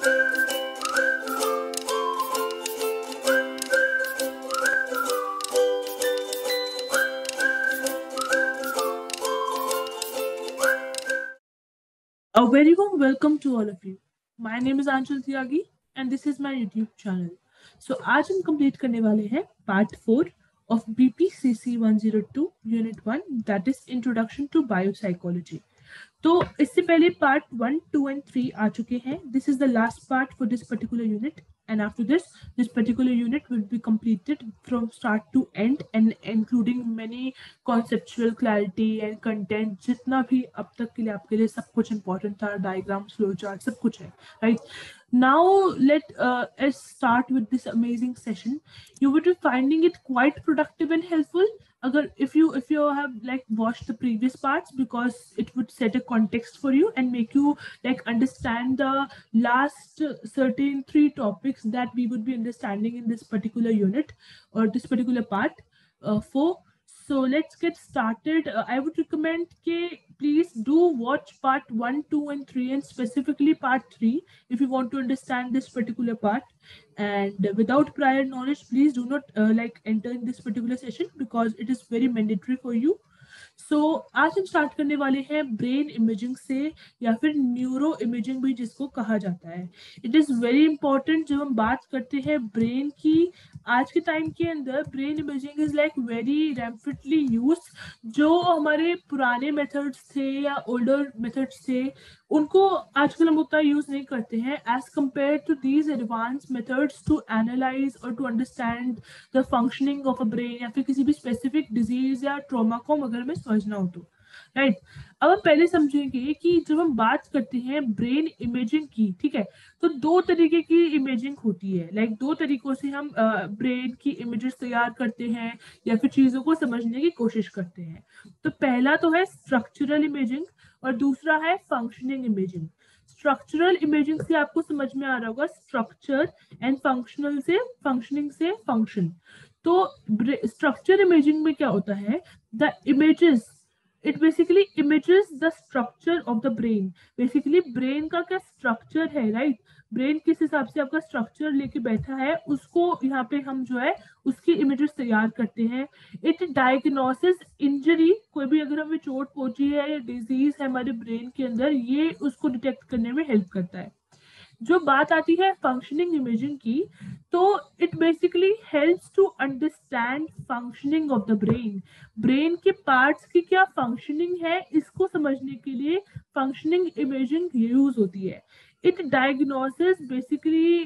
A very warm welcome to all of you. My name is Anshul Tyagi and this is my YouTube channel. So आज हम complete करने वाले हैं part 4 of BPCC 102 Unit 1 that is Introduction to Biopsychology. तो इससे पहले part 1, 2 and 3 आ चुके हैं. This is the last part for this particular unit and after this particular unit will be completed from start to end and including many conceptual clarity and content. जितना भी अब तक के लिए आपके लिए सब कुछ important था, diagrams, flowchart, सब कुछ है, right? Now let us start with this amazing session. You would be finding it quite productive and helpful agar if you have like watched the previous parts, because it would set a context for you and make you like understand the last certain 3 topics that we would be understanding in this particular unit or this particular part 4. So let's get started. I would recommend that please do watch part 1, 2 and 3 and specifically part 3 if you want to understand this particular part. And without prior knowledge, please do not like enter in this particular session because it is very mandatory for you. So आज हम start करने वाले हैं brain imaging से या फिर neuro imaging भी जिसको कहा जाता है. It is very important. जब हम बात करते हैं ब्रेन की, आज के टाइम के अंदर brain imaging is like very rapidly use. जो हमारे पुराने मेथड्स थे या ओल्डर मेथड्स थे उनको आजकल हम उतना यूज नहीं करते हैं as compare to these advance methods to analyse और to understand the functioning of a brain या फिर किसी भी स्पेसिफिक डिजीज या ट्रॉमा को अगर हमें समझना हो तो, राइट. अब हम पहले समझेंगे कि जब हम बात करते हैं ब्रेन इमेजिंग की, ठीक है, तो 2 तरीके की इमेजिंग होती है. लाइक 2 तरीकों से हम ब्रेन की इमेजेस तैयार करते हैं या फिर चीजों को समझने की कोशिश करते हैं. तो पहला तो है स्ट्रक्चरल इमेजिंग और दूसरा है फंक्शनिंग इमेजिंग. स्ट्रक्चरल इमेजिंग से आपको समझ में आ रहा होगा स्ट्रक्चर एंड फंक्शनल से फंक्शनिंग से फंक्शन. तो स्ट्रक्चर इमेजिंग में क्या होता है, the images it basically images the structure of the brain. Basically brain का क्या structure है, right? ब्रेन किस हिसाब से आपका स्ट्रक्चर लेके बैठा है उसको यहाँ पे हम जो है उसकी इमेजेस तैयार करते हैं. इट डायग्नोसिस इंजरी, कोई भी अगर हमें चोट पहुंची है या डिजीज है हमारे ब्रेन के अंदर, ये उसको डिटेक्ट करने में हेल्प करता है. जो बात आती है फंक्शनिंग इमेजिंग की, तो it basically helps to understand functioning of the brain. Brain के पार्ट्स की क्या फंक्शनिंग है इसको समझने के लिए फंक्शनिंग इमेजिंग यूज होती है. It diagnosis basically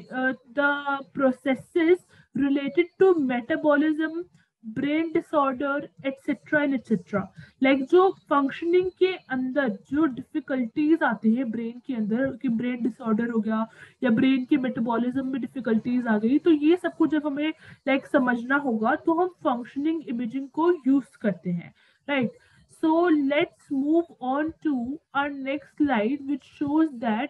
the processes related to metabolism, brain disorder etcetera and etcetera. Like जो फंक्शनिंग के अंदर जो डिफिकल्टीज आते हैं ब्रेन के अंदर, कि ब्रेन डिसऑर्डर हो गया या ब्रेन के मेटाबॉलिज्म में डिफिकल्टीज आ गई, तो ये सब कुछ जब हमें लाइक समझना होगा तो हम फंक्शनिंग इमेजिंग को यूज करते हैं, right. So let's move on to our next slide which shows that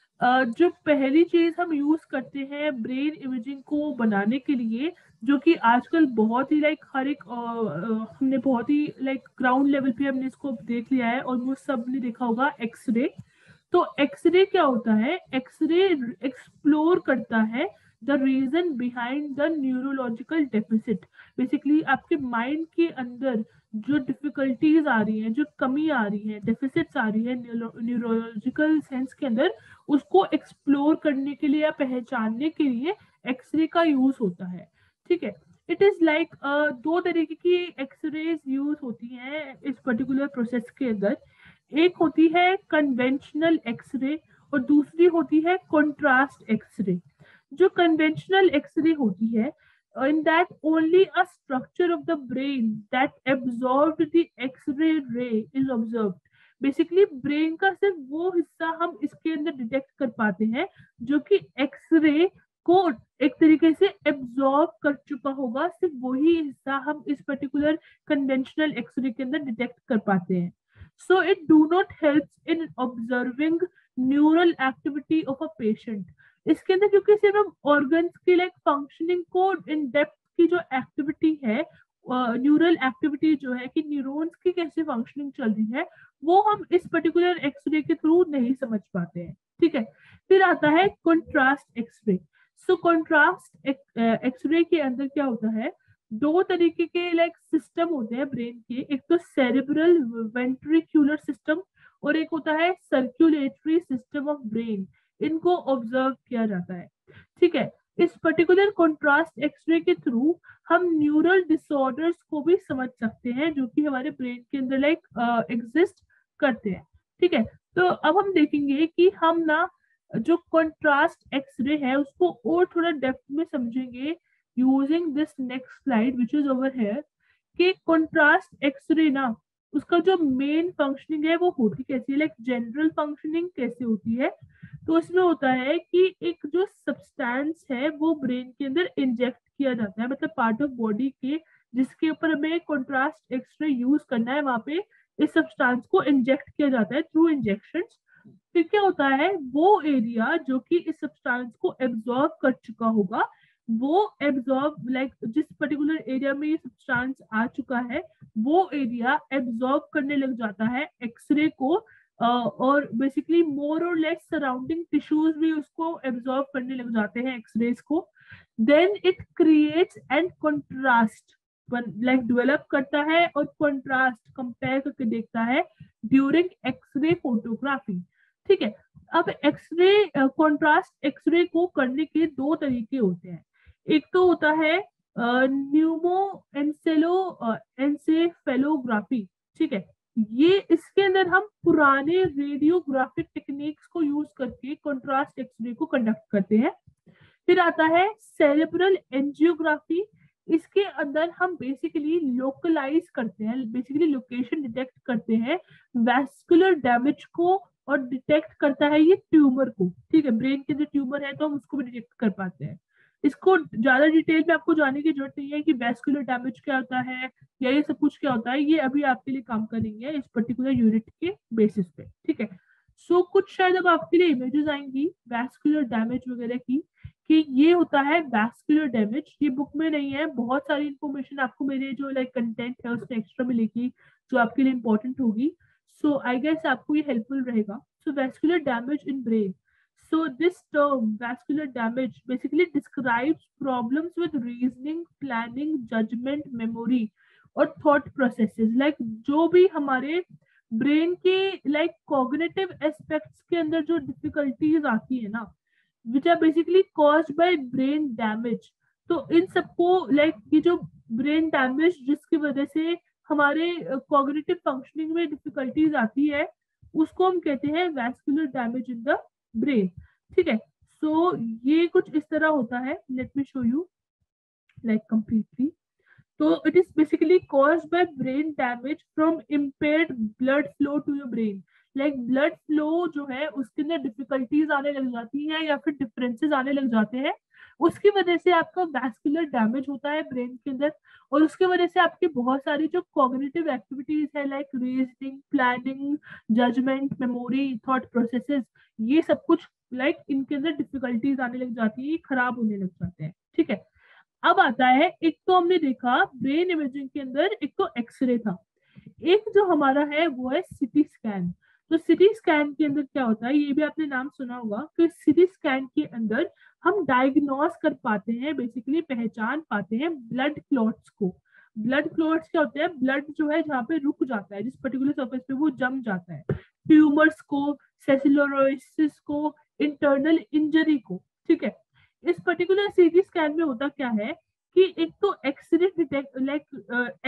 जो पहली चीज हम यूज करते हैं ब्रेन इमेजिंग को बनाने के लिए, जो कि आजकल बहुत ही लाइक हर एक हमने बहुत ही लाइक ग्राउंड लेवल पे हमने इसको देख लिया है, ऑलमोस्ट सब ने देखा होगा, एक्सरे. तो एक्सरे क्या होता है, एक्सरे एक्सप्लोर करता है the reason behind the neurological deficit. Basically आपके माइंड के अंदर जो डिफिकल्टीज आ रही हैं, जो कमी आ रही है, डेफिसिट्स आ रही है न्यूरोलॉजिकल सेंस के अंदर, उसको एक्सप्लोर करने के लिए या पहचानने के लिए एक्सरे का यूज होता है, ठीक है. इट इज लाइक 2 तरीके की एक्सरेज यूज होती हैं इस पर्टिकुलर प्रोसेस के अंदर. एक होती है कन्वेंशनल एक्सरे और दूसरी होती है कॉन्ट्रास्ट एक्सरे. जो कन्वेंशनल एक्सरे होती है, in that only a structure of the brain that absorbed the X-ray ray is observed. Basically brain का सिर्फ वो हिस्सा हम इसके अंदर डिटेक्ट कर पाते हैं जो कि एक्सरे को एक तरीके से एब्जॉर्ब कर चुका होगा. सिर्फ वही हिस्सा हम इस पर्टिकुलर कन्वेंशनल एक्सरे के अंदर डिटेक्ट कर पाते हैं. So it do not help in observing neural activity of a patient. इसके अंदर क्योंकि सिर्फ हम ऑर्गन्स की लाइक फंक्शनिंग को इन डेप्थ की जो एक्टिविटी है, न्यूरल एक्टिविटी जो है कि न्यूरॉन्स की कैसे फंक्शनिंग चल रही है, वो हम इस पर्टिकुलर एक्सरे के थ्रू नहीं समझ पाते हैं, ठीक है। फिर आता है contrast x-ray. So contrast x-ray के अंदर क्या होता है, दो तरीके के लाइक सिस्टम होते हैं ब्रेन के, एक तो सेरेब्रल वेंट्रिकुलर सिस्टम और एक होता है सर्कुलेटरी सिस्टम ऑफ ब्रेन। इनको ऑब्जर्व किया जाता है, ठीक है। इस पर्टिकुलर कंट्रास्ट एक्सरे के थ्रू हम न्यूरल डिसऑर्डर्स को भी समझ सकते हैं जो कि हमारे ब्रेन के अंदर लाइक एग्जिस्ट करते हैं, ठीक है। तो अब हम देखेंगे कि हम ना जो कंट्रास्ट एक्सरे है उसको और थोड़ा डेप्थ में समझेंगे using this next slide which is over here. कि कंट्रास्ट एक्सरे ना उसका जो मेन फंक्शनिंग है वो होती कैसी है, लाइक जनरल फंक्शनिंग कैसे होती है। तो उसमें होता है कि एक जो सब्सटेंस है वो ब्रेन के अंदर इंजेक्ट किया जाता है, मतलब पार्ट ऑफ बॉडी के जिसके ऊपर हमें कंट्रास्ट एक्सरे यूज करना है वहां पे इस सब्सटेंस को इंजेक्ट किया जाता है थ्रू इंजेक्शन। फिर क्या होता है, वो एरिया जो कि इस सब्सटेंस को एब्जॉर्ब कर चुका होगा वो एब्जॉर्ब लाइक जिस पर्टिकुलर एरिया में ये सब्सटेंस आ चुका है वो एरिया एब्जॉर्ब करने लग जाता है एक्सरे को, और बेसिकली मोर और लेस सराउंडिंग टिश्यूज भी उसको एब्जॉर्ब करने लग जाते हैं एक्सरेज को। Then it creates and contrast like develop करता है और कंट्रास्ट कंपेयर करके देखता है ड्यूरिंग एक्सरे फोटोग्राफी, ठीक है। अब एक्सरे कंट्रास्ट एक्सरे को करने के दो तरीके होते हैं। एक तो होता है न्यूमो एनसेफेलोग्राफी, ठीक है। ये इसके अंदर हम पुराने रेडियोग्राफिक टेक्निक्स को यूज करके कंट्रास्ट एक्सरे को कंडक्ट करते हैं। फिर आता है सेरेब्रल एंजियोग्राफी। इसके अंदर हम बेसिकली लोकलाइज करते हैं, बेसिकली लोकेशन डिटेक्ट करते हैं वैस्कुलर डैमेज को और डिटेक्ट करता है ये ट्यूमर को, ठीक है। ब्रेन के अंदर ट्यूमर है तो हम उसको भी डिटेक्ट कर पाते हैं। इसको ज्यादा डिटेल में आपको जाने की जरूरत नहीं है कि वैस्कुलर डैमेज क्या होता है या ये सब कुछ क्या होता है, ये अभी आपके लिए काम करेंगे इस पर्टिकुलर यूनिट के बेसिस पे, ठीक है। सो कुछ शायद अब आपके लिए इमेजेस आएंगी वैस्कुलर डैमेज वगैरह की, कि ये होता है वैस्कुलर डैमेज। ये बुक में नहीं है, बहुत सारी इंफॉर्मेशन आपको मेरे जो लाइक कंटेंट है उसमें एक्स्ट्रा मिलेगी जो आपके लिए इंपॉर्टेंट होगी। सो आई गेस आपको ये हेल्पफुल रहेगा। So vascular damage in brain, so this term vascular damage basically describes problems with reasoning, planning, judgment, memory और thought processes, like जो भी हमारे ब्रेन के लाइक कॉग्निटिव एस्पेक्ट्स के अंदर जो डिफिकल्टीज आती है ना which are basically caused by brain damage. तो इन सबको लाइक ये जो ब्रेन डैमेज जिसकी वजह से हमारे कॉग्निटिव फंक्शनिंग में डिफिकल्टीज आती है उसको हम कहते हैं vascular damage in the brain, ठीक है। सो ये कुछ इस तरह होता है, let me show you like completely. तो it is basically caused by brain damage from impaired blood flow to your brain. Like blood flow जो है उसके अंदर डिफिकल्टीज आने लग जाती है या फिर डिफरेंसेस आने लग जाते हैं, उसकी वजह से आपका वैस्कुलर डैमेज होता है ब्रेन के अंदर। और उसकी वजह से आपकी बहुत सारी जो कॉग्निटिव एक्टिविटीज है like reasoning, planning, judgement, memory, thought processes, ये सब कुछ लाइक इनके अंदर डिफिकल्टीज आने लग जाती है, खराब होने लग जाते हैं, ठीक है। अब आता है, एक तो हमने देखा ब्रेन इमेजिंग के अंदर एक तो एक्सरे था, एक जो हमारा है वो है सिटी स्कैन। तो सिटी स्कैन के अंदर क्या होता है, ये भी आपने नाम सुना होगा कि सिटी स्कैन के अंदर हम डायग्नोस कर पाते हैं, बेसिकली पहचान पाते हैं ब्लड क्लॉट्स को। ब्लड क्लॉट्स क्या होते हैं, ब्लड जो है जहाँ पे रुक जाता है, जिस पर्टिकुलर सरफेस पे वो जम जाता है, ट्यूमर्स को, सेसिलोरोसिस को, इंटरनल इंजरी को, ठीक है। इस पर्टिकुलर सीटी स्कैन में होता क्या है कि एक तो एक्सरे डिटेक्ट लाइक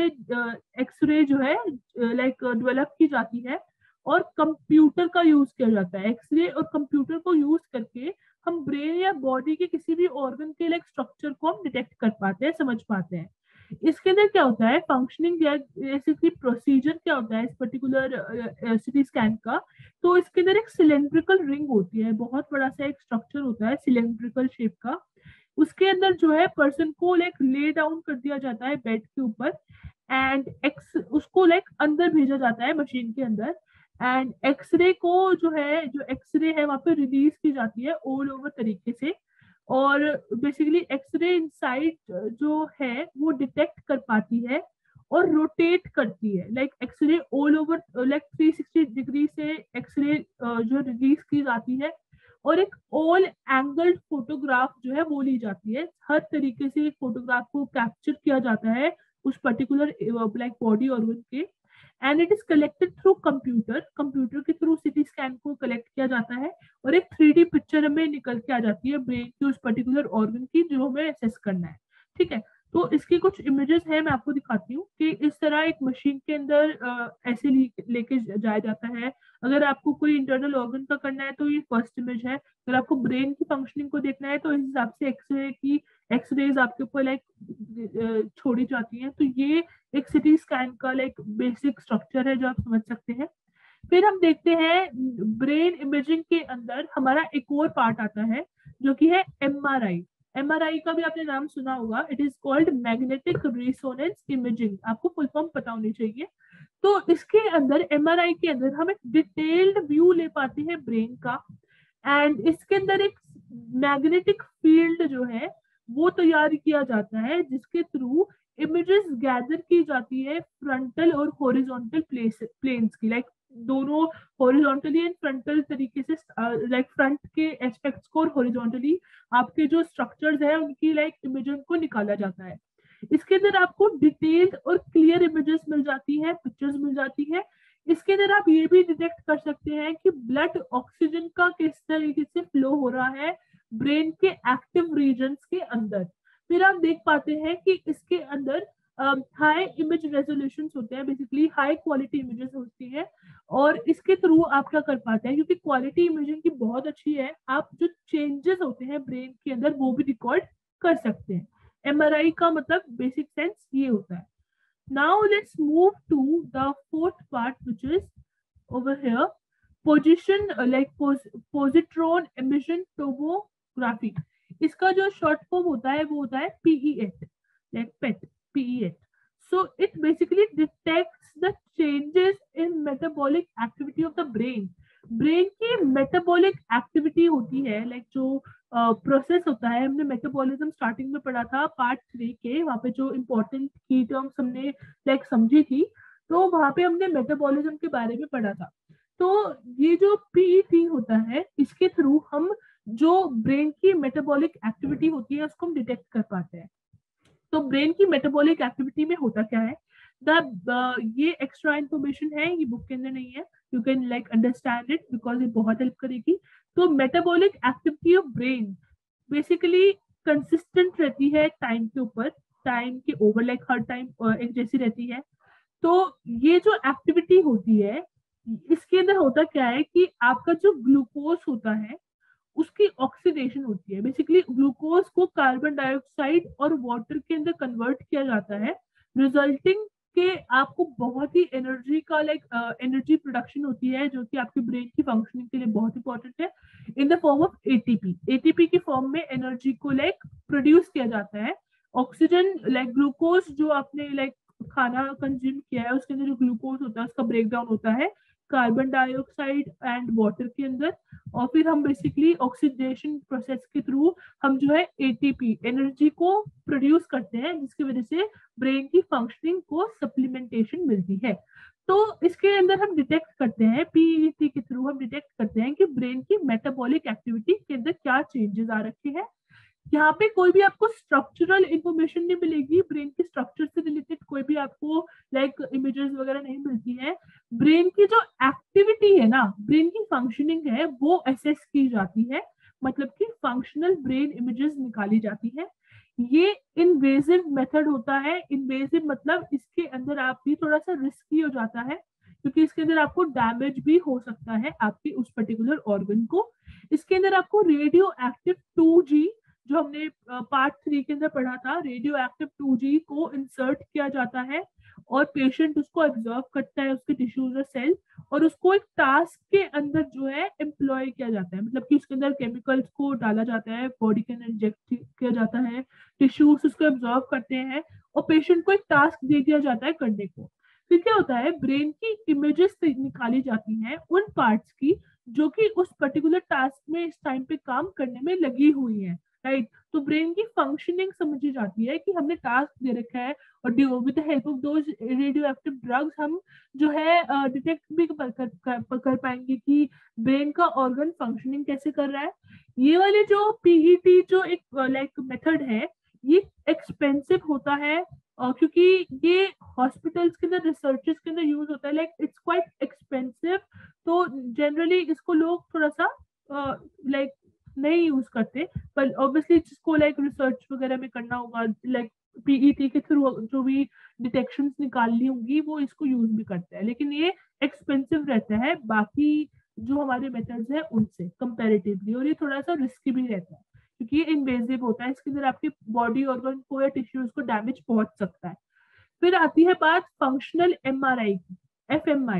एक्सरे जो है लाइक डेवलप की जाती है और कंप्यूटर का यूज किया जाता है। एक्सरे और कंप्यूटर को यूज करके हम ब्रेन या बॉडी के किसी भी ऑर्गन के लाइक स्ट्रक्चर को हम डिटेक्ट कर पाते हैं, समझ पाते हैं। इसके अंदर क्या होता है फंक्शनिंग जैसे प्रोसीजर क्या होता है इस पर्टिकुलर सिटी स्कैन का। तो इसके अंदर एक सिलेंड्रिकल रिंग होती है, बहुत बड़ा सा एक स्ट्रक्चर होता है सिलेंड्रिकल शेप का। उसके अंदर जो है पर्सन को लाइक ले डाउन कर दिया जाता है बेड के ऊपर एंड एक्स उसको लाइक अंदर भेजा जाता है मशीन के अंदर। एंड एक्सरे को जो है जो एक्सरे है वहां पे रिलीज की जाती है ऑल ओवर तरीके से। और बेसिकली एक्सरे इनसाइड जो है वो डिटेक्ट कर पाती है और रोटेट करती है, like x-ray all over like 360 degree से एक्सरे जो रिलीज की जाती है, और एक ऑल एंगल्ड फोटोग्राफ जो है वो ली जाती है। हर तरीके से फोटोग्राफ को कैप्चर किया जाता है उस पर्टिकुलर ब्लैक बॉडी ऑर्गन के, and it is collected through computer. Computer के थ्रू सीटी स्कैन को कलेक्ट किया जाता है और एक 3D पिक्चर हमें निकल के आ जाती है ब्रेन की उस पर्टिकुलर ऑर्गन की जो हमें असेस करना है। ठीक है, तो इसकी कुछ इमेजेस हैं, मैं आपको दिखाती हूँ कि इस तरह एक मशीन के अंदर ऐसे लेके जाया जाता है। अगर आपको कोई इंटरनल ऑर्गन का करना है तो ये फर्स्ट इमेज है। अगर आपको ब्रेन की फंक्शनिंग को देखना है तो इस हिसाब से एक्सरेज आपके ऊपर लाइक छोड़ी जाती हैं। तो ये एक सिटी स्कैन का लाइक बेसिक स्ट्रक्चर है जो आप समझ सकते हैं। फिर हम देखते हैं ब्रेन इमेजिंग के अंदर हमारा एक और पार्ट आता है जो कि है एमआरआई। एमआरआई का भी आपने नाम सुना होगा, it is called magnetic resonance imaging, आपको फुल फॉर्म पता होनी चाहिए। तो इसके अंदर एमआरआई के अंदर हम एक डिटेल्ड व्यू ले पाते हैं ब्रेन का, एंड इसके अंदर एक मैग्नेटिक फील्ड जो है वो तैयार किया जाता है जिसके थ्रू इमेजेस गैदर की जाती है फ्रंटल और हॉरिजॉन्टल प्लेन्स की, लाइक दोनों हॉरिजॉन्टली एंड फ्रंटल तरीके से, लाइक फ्रंट के एस्पेक्ट्स को और हॉरिजॉन्टली आपके जो स्ट्रक्चर्स है उनकी लाइक इमेजेस को निकाला जाता है। इसके अंदर आपको डिटेल्ड और क्लियर इमेजेस मिल जाती है, पिक्चर्स मिल जाती है। इसके अंदर आप ये भी डिटेक्ट कर सकते हैं कि ब्लड ऑक्सीजन का किस तरीके से फ्लो हो रहा है ब्रेन के एक्टिव रीजन्स के अंदर। फिर आप देख पाते हैं कि इसके अंदर हाई इमेज रेजोल्यूशन होते हैं, बेसिकली हाई क्वालिटी इमेजेस होती है, और इसके थ्रू आप क्या कर पाते हैं, क्योंकि क्वालिटी इमेजिंग की बहुत अच्छी है, आप जो चेंजेस होते हैं ब्रेन के अंदर वो भी रिकॉर्ड कर सकते हैं। एमआरआई का मतलब बेसिक सेंस ये होता है। Now let's move to the fourth part, which is over here, positron emission tomography. इसका जो शॉर्ट फॉर्म होता है वो होता है PET, like PET, PET. So it basically detects the changes in metabolic activity of the brain. Brain की metabolic activity होती है, लाइक जो प्रोसेस होता है, हमने मेटाबॉलिज्म स्टार्टिंग में पढ़ा था पार्ट 3 के, वहां पे जो इम्पोर्टेंट की टर्म्स हमने लाइक समझी थी, तो वहां पे हमने मेटाबॉलिज्म के बारे में पढ़ा था। तो ये जो पीईटी होता है इसके थ्रू हम जो ब्रेन की मेटाबॉलिक एक्टिविटी होती है उसको हम डिटेक्ट कर पाते हैं। तो ब्रेन की मेटाबॉलिक एक्टिविटी में होता क्या है, ये एक्स्ट्रा इन्फॉर्मेशन है, ये बुक के अंदर नहीं है, you can like understand it because ये बहुत हेल्प करेगी। तो metabolic activity of brain basically consistent रहती है टाइम के ऊपर, टाइम के ओवर लाइक हर टाइम एक जैसी रहती है। तो ये जो एक्टिविटी होती है इसके अंदर होता क्या है कि आपका जो ग्लूकोज होता है उसकी ऑक्सीडेशन होती है। बेसिकली ग्लूकोज को कार्बन डाइऑक्साइड और वाटर के अंदर कन्वर्ट किया जाता है, रिजल्टिंग के आपको बहुत ही एनर्जी का लाइक एनर्जी प्रोडक्शन होती है जो कि आपके ब्रेन की फंक्शनिंग के लिए बहुत इंपॉर्टेंट है, in the form of ATP. ATP की फॉर्म में एनर्जी को लाइक प्रोड्यूस किया जाता है। ऑक्सीजन लाइक ग्लूकोज जो आपने लाइक खाना कंज्यूम किया है उसके अंदर जो ग्लूकोज होता है उसका ब्रेकडाउन होता है कार्बन डाइऑक्साइड एंड वाटर के अंदर, और फिर हम बेसिकली ऑक्सीडेशन प्रोसेस के थ्रू हम जो है एटीपी एनर्जी को प्रोड्यूस करते हैं जिसकी वजह से ब्रेन की फंक्शनिंग को सप्लीमेंटेशन मिलती है। तो इसके अंदर हम डिटेक्ट करते हैं, पीईटी के थ्रू हम डिटेक्ट करते हैं कि ब्रेन की मेटाबॉलिक एक्टिविटी के अंदर क्या चेंजेस आ रखे हैं। यहाँ पे कोई भी आपको स्ट्रक्चरल इंफॉर्मेशन नहीं मिलेगी, ब्रेन के स्ट्रक्चर से रिलेटेड कोई भी आपको लाइक इमेजेस वगैरह नहीं मिलती है। ब्रेन की जो एक्टिविटी है ना, ब्रेन की फंक्शनिंग है वो असेस की जाती है, मतलब कि फंक्शनल ब्रेन इमेजेस निकाली जाती है। ये इन्वेजिव मेथड होता है। इन्वेजिव मतलब इसके अंदर आप भी थोड़ा सा रिस्की हो जाता है क्योंकि इसके अंदर आपको डैमेज भी हो सकता है आपके उस पर्टिकुलर ऑर्गन को। इसके अंदर आपको रेडियो एक्टिव 2G जो हमने पार्ट 3 के अंदर पढ़ा था, रेडियो एक्टिव 2G को इंसर्ट किया जाता है और पेशेंट उसको एब्जॉर्व करता है उसके टिश्यूज और सेल, और उसको एक टास्क के अंदर जो है एम्प्लॉय किया जाता है, मतलब कि उसके अंदर केमिकल्स को डाला जाता है, बॉडी के अंदर इंजेक्ट किया जाता है, टिश्यूज उसको एब्जॉर्व करते हैं और पेशेंट को एक टास्क दे दिया जाता है करने को। फिर क्या होता है, ब्रेन की इमेजेस निकाली जाती हैं उन पार्ट्स की जो कि उस पर्टिकुलर टास्क में इस टाइम पे काम करने में लगी हुई है। राइट। तो ब्रेन की फंक्शनिंग समझी जाती है कि हमने टास्क दे रखा है और with the help of those radioactive drugs हम जो है डिटेक्ट भी कर पाएंगे कि ब्रेन का ऑर्गन फंक्शनिंग कैसे कर रहा है। ये वाले जो पीईटी जो एक लाइक मेथड है, ये एक्सपेंसिव होता है क्योंकि ये हॉस्पिटल्स के अंदर रिसर्चेस के अंदर यूज होता है, लाइक इट्स क्वाइट एक्सपेंसिव। तो जनरली इसको लोग थोड़ा सा लाइक नहीं यूज करते, पर ऑब्वियसली जिसको लाइक रिसर्च वगैरह में करना होगा, लाइक पीईटी के थ्रू जो भी डिटेक्शंस निकालनी होंगी वो इसको यूज भी करते हैं, लेकिन ये एक्सपेंसिव रहता है बाकी जो हमारे मेथड्स है उनसे कंपैरेटिवली, और ये थोड़ा सा रिस्की भी रहता है क्योंकि ये इन्वेजिव होता है, इसके अंदर आपके बॉडी ऑर्गन को या टिश्यूज को डैमेज पहुंच सकता है। फिर आती है बात फंक्शनल एमआरआई की, एफएमआई।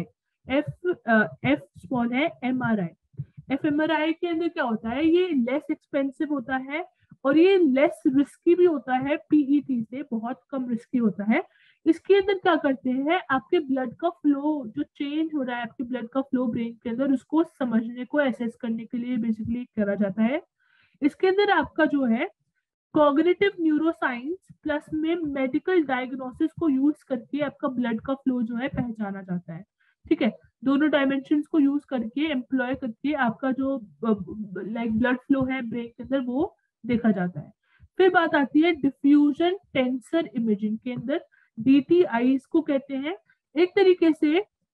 एफ स्मॉल है, एमआरआई। एफएमआरआई के अंदर क्या होता है, ये लेस एक्सपेंसिव होता है और ये लेस रिस्की भी होता है, पीईटी से बहुत कम रिस्की होता है। इसके अंदर क्या करते हैं, आपके ब्लड का फ्लो जो चेंज हो रहा है, आपके ब्लड का फ्लो ब्रेन के अंदर, उसको समझने को एसेस करने के लिए बेसिकली करा जाता है। इसके अंदर आपका जो है कॉग्निटिव न्यूरोसाइंस प्लस में मेडिकल डायग्नोसिस को यूज करके आपका ब्लड का फ्लो जो है पहचाना जाता है। ठीक है, दोनों डायमेंशन को यूज करके एम्प्लॉय करके आपका जो लाइक ब्लड फ्लो है ब्रेन के अंदर वो देखा जाता है। फिर बात आती है डिफ्यूजन टेंसर इमेजिंग के अंदर, डीटीआई इसको कहते हैं। एक तरीके से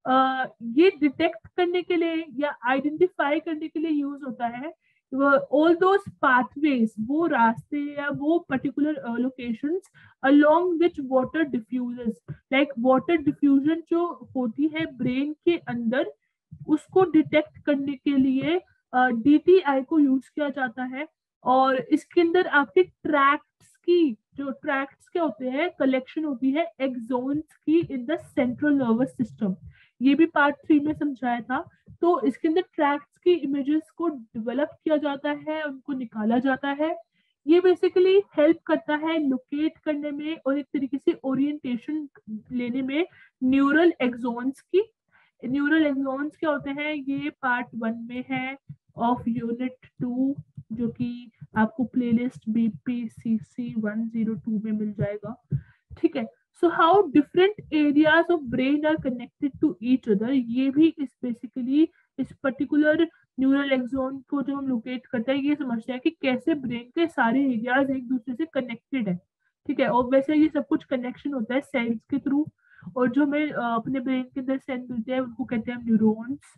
ये डिटेक्ट करने के लिए या आइडेंटिफाई करने के लिए यूज होता है ऑल दोस पाथवेज, वो रास्ते या वो particular locations along which water diffuses, like water diffusion जो होती है ब्रेन के अंदर, उसको डिटेक्ट करने के लिए डीटीआई को यूज किया जाता है। और इसके अंदर आपके ट्रैक्ट्स की, जो ट्रैक्ट्स क्या होते हैं, कलेक्शन होती है एक्सोन्स की in the central nervous system, ये भी पार्ट 3 में समझाया था। तो इसके अंदर ट्रैक्ट्स की इमेजेस को डेवलप किया जाता है, उनको निकाला जाता है। ये बेसिकली हेल्प करता है लोकेट करने में और एक तरीके से ओरिएंटेशन लेने में न्यूरल एक्सोन्स की। न्यूरल एक्सोन्स क्या होते हैं, ये पार्ट 1 में है ऑफ यूनिट 2, जो कि आपको प्लेलिस्ट बीपीसीसी 102 में मिल जाएगा। ठीक है, so how different areas of brain are connected to each other, ये भी इस बेसिकली इस पर्टिकुलर न्यूरल एक्सोन को जो हम लोकेट करते हैं, ये समझते हैं कि कैसे ब्रेन के सारे एरियाज एक दूसरे से कनेक्टेड है। ठीक है, और वैसे ये सब कुछ कनेक्शन होता है सेल्स के थ्रू, और जो हमें अपने ब्रेन के अंदर सेल मिलते हैं उनको कहते हैं न्यूरॉन्स।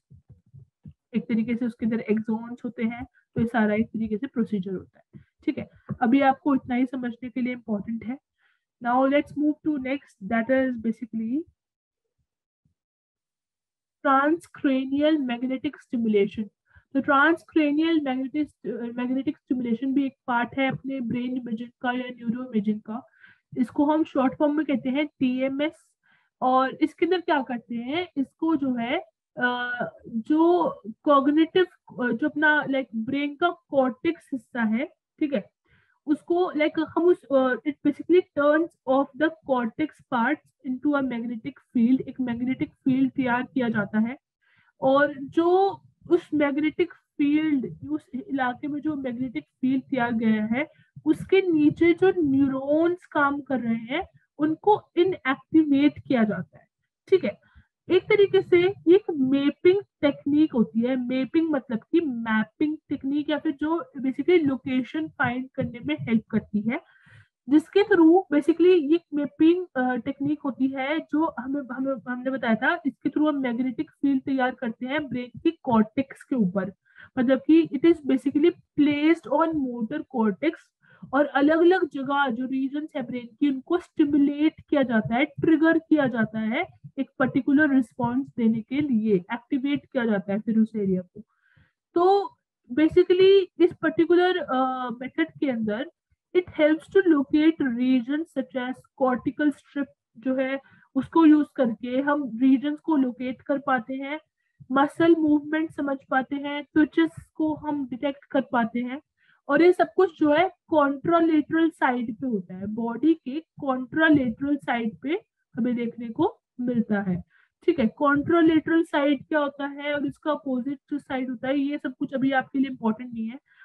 एक तरीके से उसके अंदर एक्सोन्स होते हैं, तो ये सारा एक तरीके से प्रोसीजर होता है। ठीक है, अभी आपको इतना ही समझने के लिए इम्पोर्टेंट है। Now let's move to next, that is basically transcranial magnetic stimulation। तो transcranial magnetic stimulation भी एक पार्ट है अपने ब्रेन इमेजिंग का या न्यूरो इमेजिंग का। इसको हम शॉर्ट फॉर्म में कहते हैं टीएमएस। और इसके अंदर क्या करते हैं, इसको जो है जो कॉग्निटिव जो अपना लाइक ब्रेन का कॉर्टेक्स हिस्सा है, ठीक है, उसको लाइक हम उस it basically turns of the cortex parts into a magnetic field, एक मैग्नेटिक फील्ड तैयार किया जाता है। और जो उस मैग्नेटिक फील्ड, उस इलाके में जो मैग्नेटिक फील्ड तैयार गया है, उसके नीचे जो न्यूरॉन्स काम कर रहे हैं उनको इनएक्टिवेट किया जाता है। ठीक है, एक तरीके से ये एक मैपिंग टेक्निक होती है। मैपिंग मतलब कि मैपिंग टेक्निक, या फिर जो बेसिकली लोकेशन फाइंड करने में हेल्प करती है, जिसके थ्रू बेसिकली ये मैपिंग टेक्निक होती है जो हमने बताया था। इसके थ्रू हम मैग्नेटिक फील्ड तैयार करते हैं ब्रेन की कॉर्टेक्स के ऊपर, मतलब कि it is basically placed on motor cortex, और अलग अलग जगह जो रीजन है ब्रेन की उनको स्टिमुलेट किया जाता है, ट्रिगर किया जाता है एक पर्टिकुलर रिस्पॉन्स देने के लिए, एक्टिवेट किया जाता है फिर उस एरिया को। तो बेसिकली इस पर्टिकुलर मेथड के अंदर it helps to locate region such as cortical strip, जो है उसको यूज करके हम रीजन को लोकेट कर पाते हैं, मसल मूवमेंट समझ पाते हैं, ट्विचेस को हम डिटेक्ट कर पाते हैं। और ये सब कुछ जो है कॉन्ट्रालेटरल साइड पे होता है, बॉडी के कॉन्ट्रालेटरल साइड पे हमें देखने को मिलता है। ठीक है, कॉन्ट्रालेटरल साइड क्या होता है और इसका अपोजिट जो साइड होता है, ये सब कुछ अभी आपके लिए इंपॉर्टेंट नहीं है।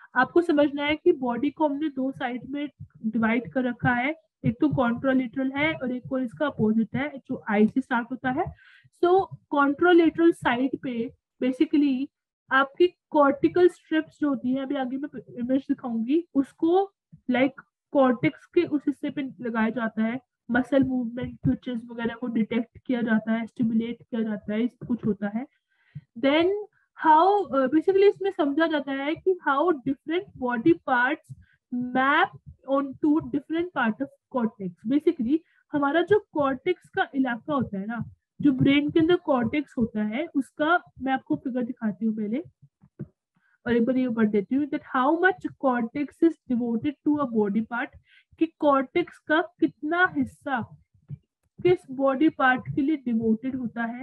आपको समझना है कि बॉडी को हमने दो साइड में डिवाइड कर रखा है, एक तो कॉन्ट्रोलेटरल है और एक और इसका अपोजिट है जो आई से स्टार्ट होता है। सो कॉन्ट्रोलेटरल साइड पे बेसिकली आपकी कॉर्टिकल स्ट्रिप्स जो होती है, अभी आगे मैं इमेज दिखाऊंगी, उसको लाइक कॉर्टेक्स के उस हिस्से पे लगाया जाता है। मसल मूवमेंट, ट्विचेस वगैरह को डिटेक्ट किया जाता है, स्टिमुलेट किया जाता है, सब कुछ होता है। देन हाउ बेसिकली इसमें समझा जाता है कि how different body parts map on to different part of cortex. Basically हमारा जो कॉर्टेक्स का इलाका होता है ना, जो ब्रेन के अंदर कॉर्टेक्स होता है, उसका मैं आपको फिगर दिखाती हूँ पहले, और एक बार ये पढ़ देती हूँ that how much cortex is devoted to a body part, कि कॉर्टेक्स का कितना हिस्सा किस बॉडी पार्ट के लिए डिवोटेड होता है।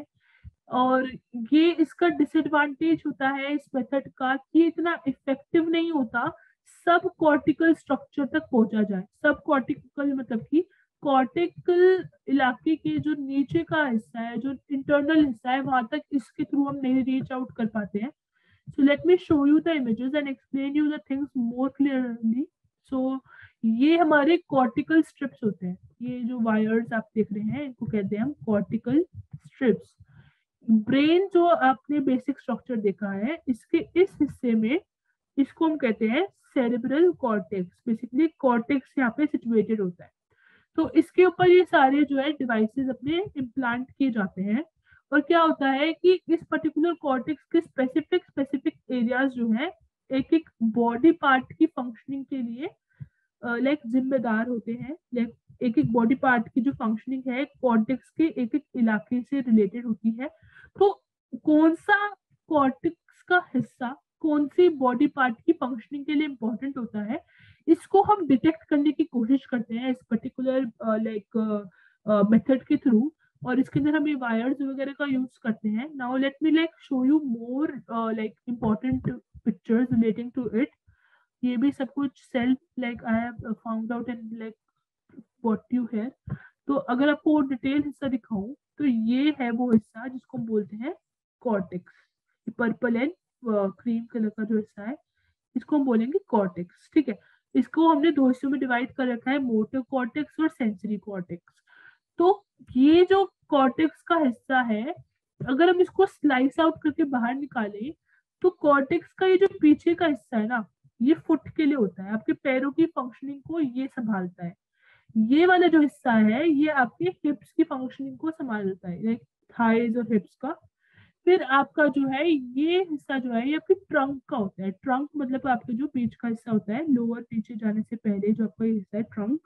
और ये इसका डिसएडवांटेज होता है इस मेथड का कि इतना इफेक्टिव नहीं होता सब कॉर्टिकल स्ट्रक्चर तक पहुंचा जाए। सब कॉर्टिकल मतलब कि कॉर्टिकल इलाके के जो नीचे का हिस्सा है, जो इंटरनल हिस्सा है, वहां तक इसके थ्रू हम नहीं रीच आउट कर पाते हैं। So let me show you the images and explain you the things more clearly. So ये हमारे कॉर्टिकल स्ट्रिप्स होते हैं। ये जो वायर्स आप देख रहे हैं इनको कहते हैं हम कॉर्टिकल स्ट्रिप्स। ब्रेन जो आपने बेसिक स्ट्रक्चर देखा है, इसके इस हिस्से में इसको हम कहते हैं सेरेब्रल कॉर्टेक्स। बेसिकली कॉर्टेक्स यहाँ पे सिचुएटेड होता है। तो इसके ऊपर ये सारे जो है डिवाइसेस अपने इम्प्लांट किए जाते हैं। और क्या होता है कि इस पर्टिकुलर कॉर्टेक्स के स्पेसिफिक एरियाज जो है एक एक बॉडी पार्ट की फंक्शनिंग के लिए लाइक जिम्मेदार होते हैं। लाइक एक एक बॉडी पार्ट की जो फंक्शनिंग है कॉर्टेक्स के एक एक इलाके से रिलेटेड होती है। तो कौन सा कॉर्टेक्स का हिस्सा कौन सी बॉडी पार्ट की फंक्शनिंग के लिए इंपॉर्टेंट होता है, इसको हम डिटेक्ट करने की कोशिश करते हैं इस पर्टिकुलर लाइक मेथड के थ्रू। और इसके अंदर हम ये वायर्स वगैरह का यूज करते हैं। Now let me like show you more like important pictures relating to it. ये भी सब कुछ self like I have found out and like what you है। तो अगर आपको डिटेल हिस्सा दिखाऊं तो ये है वो हिस्सा जिसको हम बोलते हैं cortex. Purple and cream colour का जो हिस्सा है इसको हम बोलेंगे कॉर्टेक्स। ठीक है, इसको हमने दो हिस्सों में डिवाइड कर रखा है, मोटर कॉर्टेक्स और सेंसरी कॉर्टेक्स। तो ये जो कॉर्टेक्स का हिस्सा है, अगर हम इसको स्लाइस आउट करके बाहर निकालें तो कॉर्टेक्स का ये जो पीछे का हिस्सा है ना, ये फुट के लिए होता है, आपके पैरों की फंक्शनिंग को ये संभालता है। ये वाला जो हिस्सा है ये आपके हिप्स की फंक्शनिंग को संभालता है, लाइक थाइज और हिप्स का। फिर आपका जो है ये हिस्सा जो है ये आपके ट्रंक का होता है। ट्रंक मतलब आपका जो पीठ का हिस्सा होता है, लोअर पीछे जाने से पहले जो आपका हिस्सा है ट्रंक,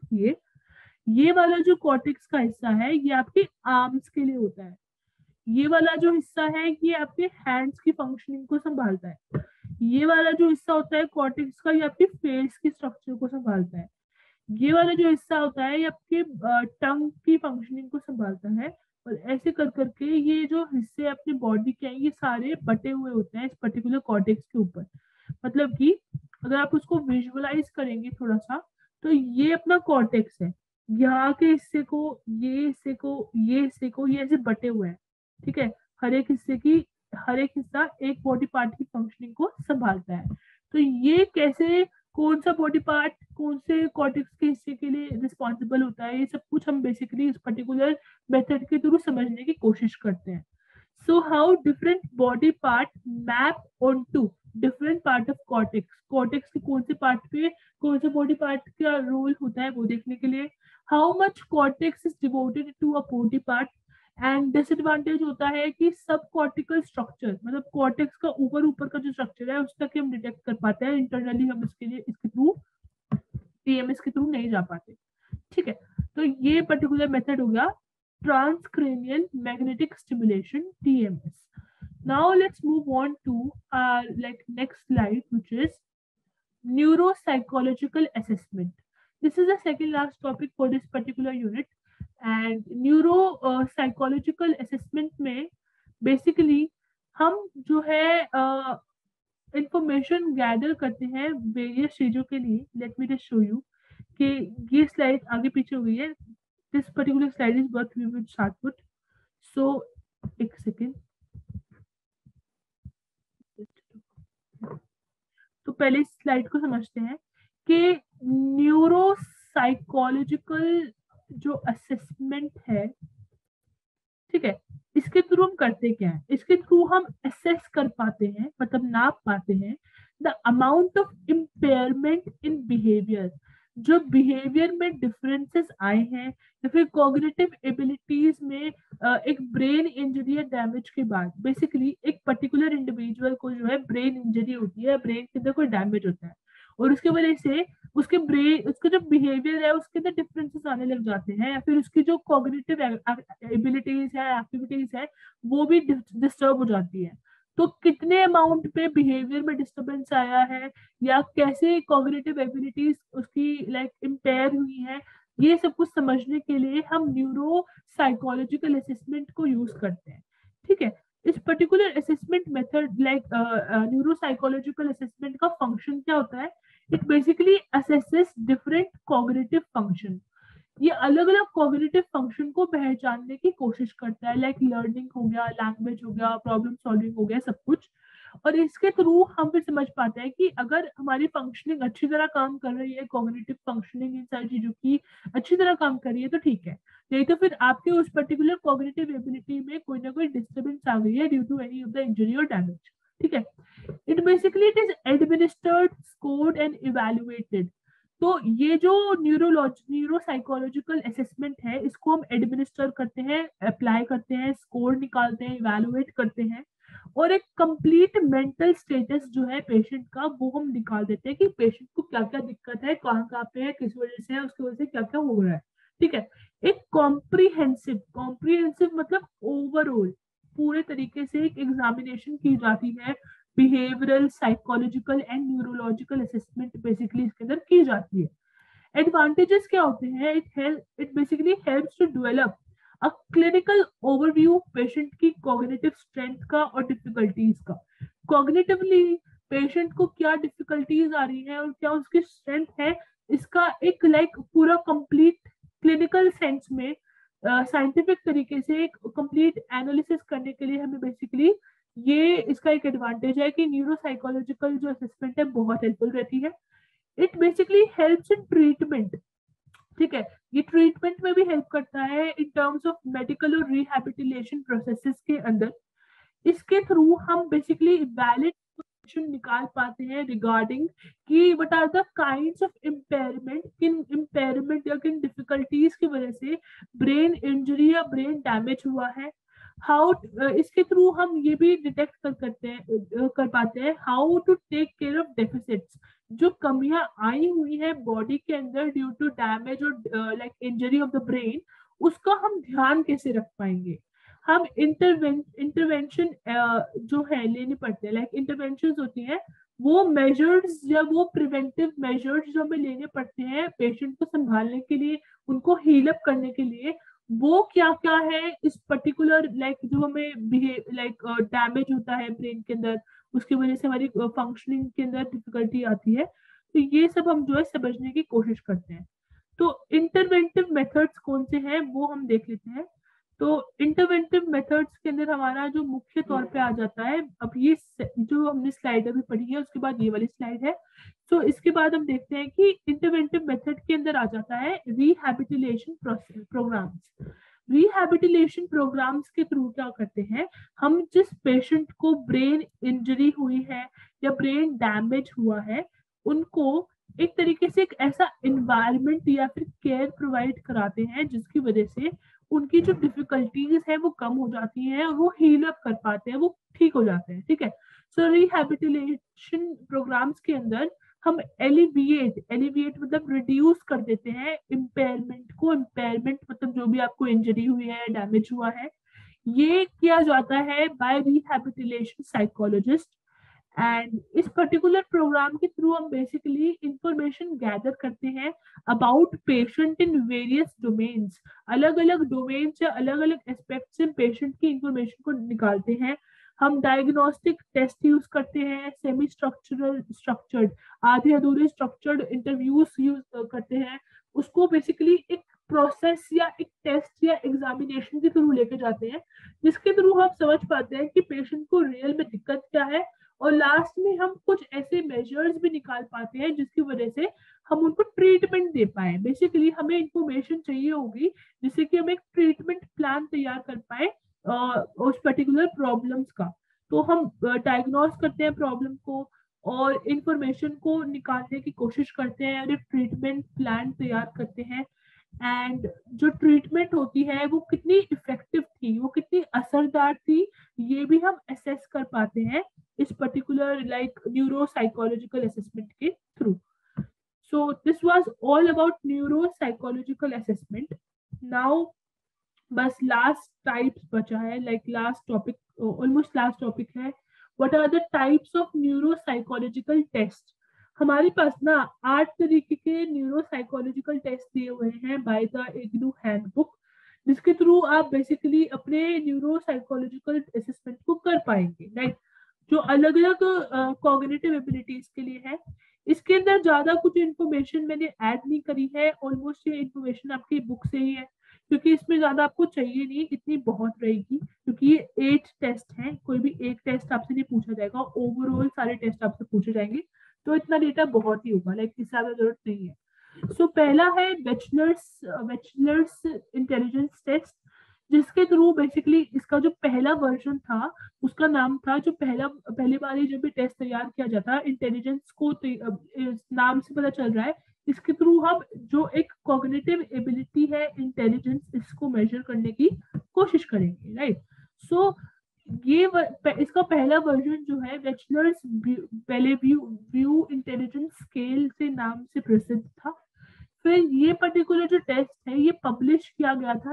ये वाला जो कॉर्टेक्स का हिस्सा है ये आपके आर्म्स के लिए होता है। ये वाला जो हिस्सा है ये आपके हैंड्स की फंक्शनिंग को संभालता है। ये वाला जो हिस्सा होता है कॉर्टेक्स का, ये आपके फेस की स्ट्रक्चर को संभालता है। ये वाला जो हिस्सा होता है ये आपके टंग की फंक्शनिंग को संभालता है। और ऐसे कर करके ये जो हिस्से अपनी बॉडी के हैं ये सारे बटे हुए होते हैं इस पर्टिकुलर कॉर्टेक्स के ऊपर। मतलब कि अगर आप उसको विजुअलाइज करेंगे थोड़ा सा, तो ये अपना कॉर्टेक्स है। यहाँ के हिस्से को, ये हिस्से को, ये हिस्से को, ये ऐसे बटे हुए हैं। ठीक है, हर एक हिस्से की हर एक हिस्सा एक बॉडी पार्ट की फंक्शनिंग को संभालता है। तो ये कैसे, कौन सा बॉडी पार्ट कौन से कॉर्टेक्स के हिस्से के लिए रिस्पॉन्सिबल होता है, ये सब कुछ हम बेसिकली इस पर्टिकुलर मेथड के थ्रू समझने की कोशिश करते हैं। So how different body part map on to different part of cortex. Cortex के कौन से पार्ट पे कौन सा बॉडी पार्ट का रोल होता है वो देखने के लिए। How much cortex is devoted to a body part. And disadvantage होता है कि सब कॉर्टिकल स्ट्रक्चर मतलब कॉर्टेक्स का ऊपर ऊपर का जो स्ट्रक्चर है उस तक हम डिटेक्ट कर पाते हैं, इंटरनली हम इसके लिए इसके थ्रू टीएमएस के थ्रू नहीं जा पाते। ठीक है, तो ये पर्टिकुलर मेथड हो गया transcranial magnetic stimulation, TMS. Now let's move on to our like next slide, which is neuropsychological assessment. This is the second last topic for this particular unit. And neuropsychological assessment में basically हम जो है information gather करते हैं various चीजों के लिए। Let me just show you कि ये स्लाइड आगे पीछे हो गई है। This particular slide is worth we will start with. So एक सेकेंड। तो पहले इस स्लाइड को समझते हैं कि न्यूरो साइकोलॉजिकल जो असेसमेंट है, ठीक है, इसके थ्रू हम करते क्या है, इसके थ्रू हम असेस कर पाते हैं, मतलब नाप पाते हैं the amount of impairment in behaviour, जो बिहेवियर में डिफरेंसेस आए हैं या फिर कॉग्निटिव एबिलिटीज में एक ब्रेन इंजरी या डैमेज के बाद बेसिकली एक पर्टिकुलर इंडिविजुअल को जो है ब्रेन इंजरी होती है, ब्रेन के अंदर कोई डैमेज होता है और उसके वजह से उसके ब्रेन, उसका जो बिहेवियर है उसके अंदर डिफरेंसेस आने लग जाते हैं या फिर उसकी जो कॉग्निटिव एबिलिटीज है, एक्टिविटीज है, वो भी डिस्टर्ब हो जाती है। तो कितने अमाउंट पे बिहेवियर में डिस्टर्बेंस आया है या कैसे कॉग्निटिव एबिलिटीज उसकी लाइक इम्पेयर हुई है, ये सब कुछ समझने के लिए हम न्यूरो साइकोलॉजिकल असेसमेंट को यूज करते हैं। ठीक है, इस particular assessment method like neuro psychological assessment का फंक्शन क्या होता है? It basically assesses different cognitive function. ये अलग अलग कॉग्निटिव फंक्शन को पहचानने की कोशिश करता है, लाइक लर्निंग हो गया, लैंग्वेज हो गया, प्रॉब्लम सॉल्विंग हो गया, सब कुछ। और इसके थ्रू हम फिर समझ पाते हैं कि अगर हमारी फंक्शनिंग अच्छी तरह काम कर रही है, कॉग्निटिव फंक्शनिंग इन सारी चीजों की अच्छी तरह काम कर रही है तो ठीक है, नहीं तो फिर आपके उस पर्टिकुलर कॉग्निटिव एबिलिटी में कोई ना कोई डिस्टर्बेंस आ गई है due to any of the injury और डैमेज। ठीक है, it is administered, scored and evaluated। तो ये जो न्यूरो साइकोलॉजिकल असेसमेंट है, इसको हम एडमिनिस्टर करते हैं, अप्लाई करते हैं, स्कोर निकालते हैं, इवेलुएट करते हैं और एक कंप्लीट मेंटल स्टेटस जो है पेशेंट का वो हम निकाल देते हैं कि पेशेंट को क्या क्या दिक्कत है, कहाँ कहाँ पे है, किस वजह से है, उसकी वजह से क्या क्या हो रहा है। ठीक है, एक कॉम्प्रीहेंसिव मतलब ओवरऑल पूरे तरीके से एक एग्जामिनेशन की जाती है, behavioural, psychological and neurological assessment basically इसके अंदर की जाती है। एडवांटेजेस क्या होते हैं? It basically helps to develop a clinical overview patient की कॉग्निटिव स्ट्रेंथ का और डिफिकल्टीज का। कॉग्निटिवली पेशेंट को क्या डिफिकल्टीज आ रही है और क्या उसकी स्ट्रेंथ है, इसका एक लाइक पूरा कंप्लीट क्लिनिकल सेंस में साइंटिफिक तरीके से एक कंप्लीट एनालिसिस करने के लिए हमें बेसिकली ये इसका एक एडवांटेज है कि न्यूरो साइकोलॉजिकल जो असेसमेंट है बहुत हेल्पफुल रहती है। It basically helps in treatment. ठीक है, ये ट्रीटमेंट में भी हेल्प करता है इन टर्म्स ऑफ मेडिकल और रिहैबिलिटेशन प्रोसेसेस के अंदर। इसके थ्रू हम बेसिकली वैलिड निकाल पाते हैं रिगार्डिंग कि what are the kinds of impairment, किन इम्पेयरमेंट या किन डिफिकल्टीज की वजह से ब्रेन इंजरी या ब्रेन डैमेज हुआ है। हाउ इसके थ्रू हम ये भी डिटेक्ट कर पाते हैं how to take care of deficits, जो कमियां आई हुई है बॉडी के अंदर ड्यू टू डैमेज और like injury of the brain, उसका हम ध्यान कैसे रख पाएंगे। हम इंटरवेंशन जो है लेने पड़ते हैं, लाइक इंटरवेंशन होती है वो मेजर्स या वो प्रिवेंटिव मेजर्स जो हमें लेने पड़ते हैं पेशेंट को संभालने के लिए, उनको हील अप करने के लिए, वो क्या क्या है इस पर्टिकुलर लाइक जो हमें लाइक डैमेज होता है ब्रेन के अंदर, उसकी वजह से हमारी फंक्शनिंग के अंदर डिफिकल्टी आती है। तो ये सब हम जो है समझने की कोशिश करते हैं। तो इंटरवेंटिव मेथड्स कौन से हैं वो हम देख लेते हैं। तो इंटरवेंटिव मेथड्स के अंदर हमारा जो मुख्य तौर पे आ जाता है, अब ये जो हमने स्लाइड अभी पढ़ी है उसके बाद ये वाली स्लाइड है, तो इसके बाद हम देखते हैं कि इंटरवेंटिव मेथड के अंदर आ जाता है रिहैबिलिटेशन प्रोग्राम्स। रिहैबिलिटेशन प्रोग्राम्स के थ्रू क्या करते हैं, हम जिस पेशेंट को ब्रेन इंजरी हुई है या ब्रेन डैमेज हुआ है, उनको एक तरीके से एक ऐसा एनवायरनमेंट या फिर केयर प्रोवाइड कराते हैं जिसकी वजह से उनकी जो डिफिकल्टीज है वो कम हो जाती हैं और वो हील अप कर पाते हैं, वो ठीक हो जाते हैं। ठीक है, सो रिहैबिलिटेशन प्रोग्राम्स के अंदर हम एलिविएट मतलब रिड्यूस कर देते हैं इम्पेयरमेंट को। इम्पेयरमेंट मतलब जो भी आपको इंजरी हुई है, डैमेज हुआ है, ये किया जाता है बाय रिहैबिलिटेशन साइकोलॉजिस्ट। एंड इस पर्टिकुलर प्रोग्राम के थ्रू हम बेसिकली इंफॉर्मेशन गैदर करते हैं about patient in various domains. अलग अलग डोमेन से, अलग अलग एस्पेक्ट से पेशेंट की इंफॉर्मेशन को निकालते हैं। हम डायग्नोस्टिक टेस्ट यूज करते हैं, सेमी स्ट्रक्चर्ड, आधे अधूरे स्ट्रक्चर्ड इंटरव्यूज यूज करते हैं, उसको बेसिकली एक प्रोसेस या एक टेस्ट या एग्जामिनेशन के थ्रू लेके जाते हैं, जिसके थ्रू हम समझ पाते हैं कि पेशेंट को रियल में दिक्कत क्या है और लास्ट में हम कुछ ऐसे मेजर्स भी निकाल पाते हैं जिसकी वजह से हम उनको ट्रीटमेंट दे पाए। बेसिकली हमें इंफॉर्मेशन चाहिए होगी जिससे कि हम एक ट्रीटमेंट प्लान तैयार कर पाए उस पर्टिकुलर प्रॉब्लम्स का। तो हम डायग्नोस करते हैं प्रॉब्लम को और इंफॉर्मेशन को निकालने की कोशिश करते हैं और एक ट्रीटमेंट प्लान तैयार करते हैं। एंड जो ट्रीटमेंट होती है वो कितनी इफेक्टिव थी, वो कितनी असरदार थी, ये भी हम असेस कर पाते हैं इस particular like neuro psychological assessment के through. So this was all about neuro psychological assessment. Now बस लास्ट टाइप्स बचा है, like last topic, almost last topic है, what are the types of neuro psychological test. हमारे पास ना 8 तरीके के न्यूरो साइकोलॉजिकल टेस्ट दिए हुए हैं बाय द इग्नू हैंडबुक, जिसके थ्रू आप बेसिकली अपने न्यूरो साइकोलॉजिकल असेसमेंट को कर पाएंगे, राइट। जो अलग अलग कॉग्निटिव एबिलिटीज के लिए है। इसके अंदर ज्यादा कुछ इन्फॉर्मेशन मैंने ऐड नहीं करी है, ऑलमोस्ट ये इन्फॉर्मेशन आपकी बुक से ही है, क्योंकि इसमें ज्यादा आपको चाहिए नहीं, इतनी बहुत रहेगी, क्योंकि ये 8 टेस्ट हैं, कोई भी एक टेस्ट आपसे नहीं पूछा जाएगा, ओवरऑल सारे टेस्ट आपसे पूछे जाएंगे, तो इतना डेटा बहुत ही होगा, लाइक इससे ज्यादा जरूरत नहीं है। सो पहला है बैचलर्स इंटेलिजेंस टेस्ट, जिसके थ्रू बेसिकली इसका जो पहला वर्जन था उसका नाम था, जो पहली बार ये जब भी टेस्ट तैयार किया जाता है इंटेलिजेंस को नाम से पता चल रहा है, इसके थ्रू हम जो एक कॉग्निटिव एबिलिटी है इंटेलिजेंस, इसको मेजर करने की कोशिश करेंगे, राइट। सो ये इसका पहला वर्जन जो है बैचलर्स पहले व्यू इंटेलिजेंस स्केल से नाम से प्रसिद्ध था। फिर ये पर्टिकुलर जो टेस्ट है ये पब्लिश किया गया था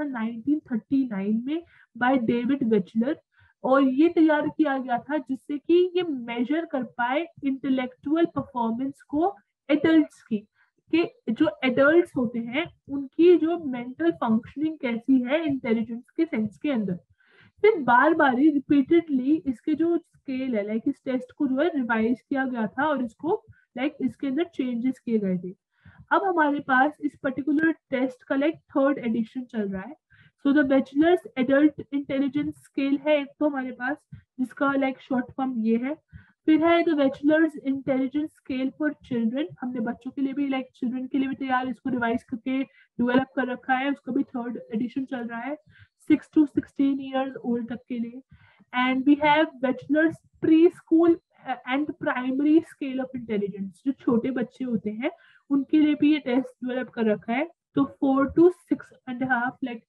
1939 में बाय डेविड वेचलर, और ये तैयार किया गया था जिससे कि ये मेजर कर पाए इंटेलेक्चुअल परफॉर्मेंस को एडल्ट्स की, कि जो एडल्ट्स होते हैं उनकी जो मेंटल फंक्शनिंग कैसी है इंटेलिजेंस के सेंस के अंदर। फिर बार बार रिपीटेडली इसके जो स्केल है, लाइक इस टेस्ट को जो है रिवाइज किया गया था और इसको लाइक इसके अंदर चेंजेस किए गए थे। अब हमारे पास इस पर्टिकुलर टेस्ट का लाइक 3rd एडिशन चल रहा है। So the Wechsler adult intelligence scale है एक तो हमारे पास, जिसका लाइक शॉर्ट फॉर्म ये है। फिर है the Wechsler intelligence scale for children, हमने बच्चों के लिए भी लाइक चिल्ड्रन के लिए भी तैयार इसको रिवाइज करके डेवलप कर रखा है, उसका भी 3rd एडिशन चल रहा है 6 to 16 years old तक के लिए। And we have Wechsler pre school and primary scale of intelligence, जो छोटे बच्चे होते हैं उनके लिए भी ये टेस्ट डेवलप कर रखा है। तो 4 to 6.5 लाइक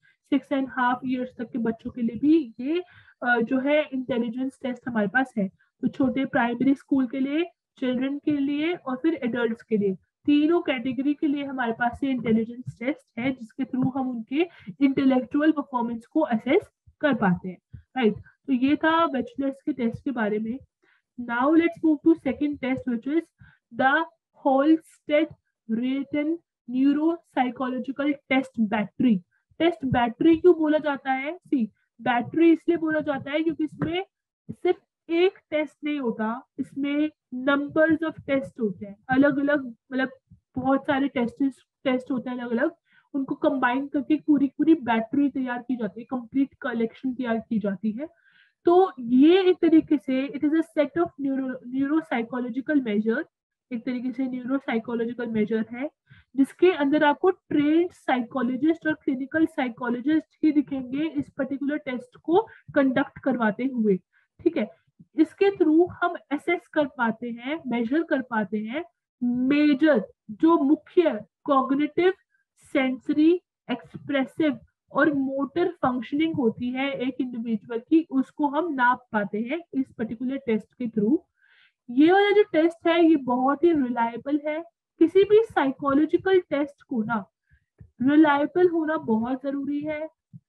6.5 years तक के बच्चों के लिए भी ये जो है इंटेलिजेंस टेस्ट हमारे पास है। तो छोटे प्राइमरी स्कूल के लिए, चिल्ड्रन के लिए और फिर एडल्ट्स के लिए, तीनों कैटेगरी के लिए हमारे पास ये इंटेलिजेंस टेस्ट है, जिसके थ्रू हम उनके इंटेलेक्चुअल परफॉर्मेंस को असेस कर पाते हैं, राइट। तो ये था बैचलर्स के टेस्ट के बारे में। Now let's move to second test which is the Halstead Reitan neuro psychological test battery. Test battery क्यों बोला जाता है? सी, बैटरी इसलिए बोला जाता है क्योंकि इसमें सिर्फ एक टेस्ट नहीं होता, इसमें नंबर्स ऑफ टेस्ट होते हैं, अलग अलग, मतलब बहुत सारे टेस्ट होते हैं अलग अलग, उनको कंबाइन करके पूरी पूरी बैटरी तैयार की जाती है, कंप्लीट कलेक्शन तैयार की जाती है। तो ये एक तरीके से it is a set of neuro psychological measure, एक तरीके से न्यूरो साइकोलॉजिकल मेजर है, जिसके अंदर आपको ट्रेन्ड साइकोलॉजिस्ट और क्लिनिकल साइकोलॉजिस्ट ही दिखेंगे इस पर्टिकुलर टेस्ट को कंडक्ट करवाते हुए, ठीक है। इसके थ्रू हम असेस कर पाते हैं, मेजर कर पाते हैं मेजर जो मुख्य कॉग्निटिव, सेंसरी, एक्सप्रेसिव और मोटर फंक्शनिंग होती है एक इंडिविजुअल की, उसको हम नाप पाते हैं इस पर्टिकुलर टेस्ट के थ्रू। ये वाला जो टेस्ट है ये बहुत ही रिलायबल है। किसी भी साइकोलॉजिकल टेस्ट को ना रिलायबल होना बहुत जरूरी है,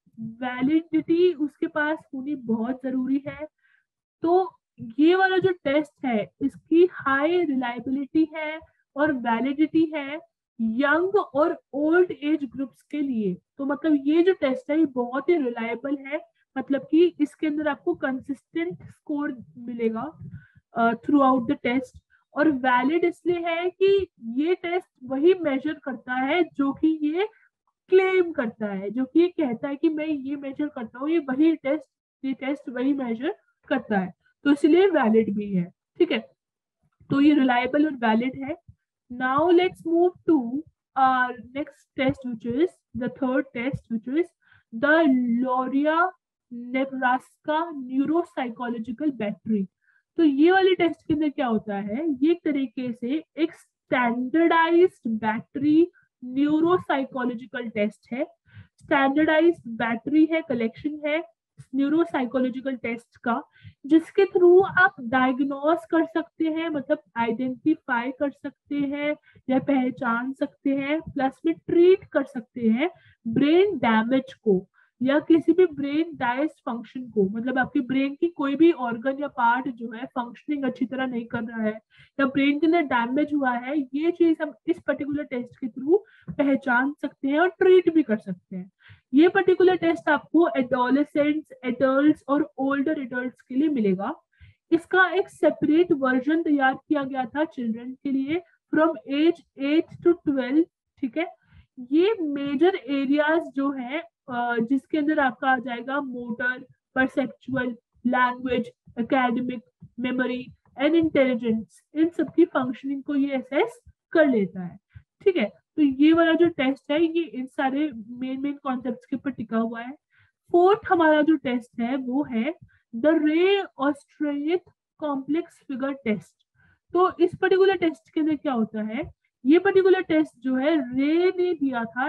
वैलिडिटी उसके पास होनी बहुत जरूरी है। तो ये वाला जो टेस्ट है इसकी हाई रिलायबिलिटी है और वैलिडिटी है यंग और ओल्ड एज ग्रुप्स के लिए। तो मतलब ये जो टेस्ट है ये बहुत ही रिलायबल है, मतलब कि इसके अंदर आपको कंसिस्टेंट स्कोर मिलेगा थ्रू आउट द टेस्ट। और वैलिड इसलिए है कि ये टेस्ट वही मेजर करता है जो कि ये क्लेम करता है, जो कि ये कहता है कि मैं ये मेजर करता हूँ, ये टेस्ट वही मेजर करता है, तो इसलिए वैलिड भी है, ठीक है, तो ये रिलायबल और वैलिड है। Now let's move to our next test, which is the third test, which is the Loria Nebraska Neuropsychological Battery। तो ये वाले टेस्ट के अंदर क्या होता है, ये एक तरीके से एक स्टैंडर्डाइज्ड बैटरी न्यूरोसाइकोलॉजिकल टेस्ट है। स्टैंडर्डाइज्ड बैटरी है, कलेक्शन है न्यूरोसाइकोलॉजिकल टेस्ट का, जिसके थ्रू आप डायग्नोस कर सकते हैं, मतलब आइडेंटिफाई कर सकते हैं या पहचान सकते हैं, प्लस में ट्रीट कर सकते हैं ब्रेन डैमेज को या किसी भी ब्रेन डाइस फंक्शन को, मतलब आपके ब्रेन की कोई भी ऑर्गन या पार्ट जो है फंक्शनिंग अच्छी तरह नहीं कर रहा है या ब्रेन के अंदर डैमेज हुआ है, ये चीज हम इस पर्टिकुलर टेस्ट के थ्रू पहचान सकते हैं और ट्रीट भी कर सकते हैं। ये पर्टिकुलर टेस्ट आपको एडोलेसेंट्स, एडल्ट्स और ओल्डर एडल्ट्स के लिए मिलेगा। इसका एक सेपरेट वर्जन तैयार किया गया था चिल्ड्रन के लिए फ्रॉम एज 8 to 12। ठीक है, ये मेजर एरियाज जो है जिसके अंदर आपका आ जाएगा motor, perceptual, language, academic, memory and intelligence, इन सबकी फंक्शनिंग को ये असेस कर लेता है। ठीक है, तो ये वाला जो टेस्ट है ये इन सारे मेन कॉन्सेप्ट्स के ऊपर टिका हुआ है। फोर्थ हमारा जो टेस्ट है वो है द रे ऑस्ट्रेलियन कॉम्प्लेक्स फिगर टेस्ट। तो इस पर्टिकुलर टेस्ट के अंदर क्या होता है, ये पर्टिकुलर टेस्ट जो है रे ने दिया था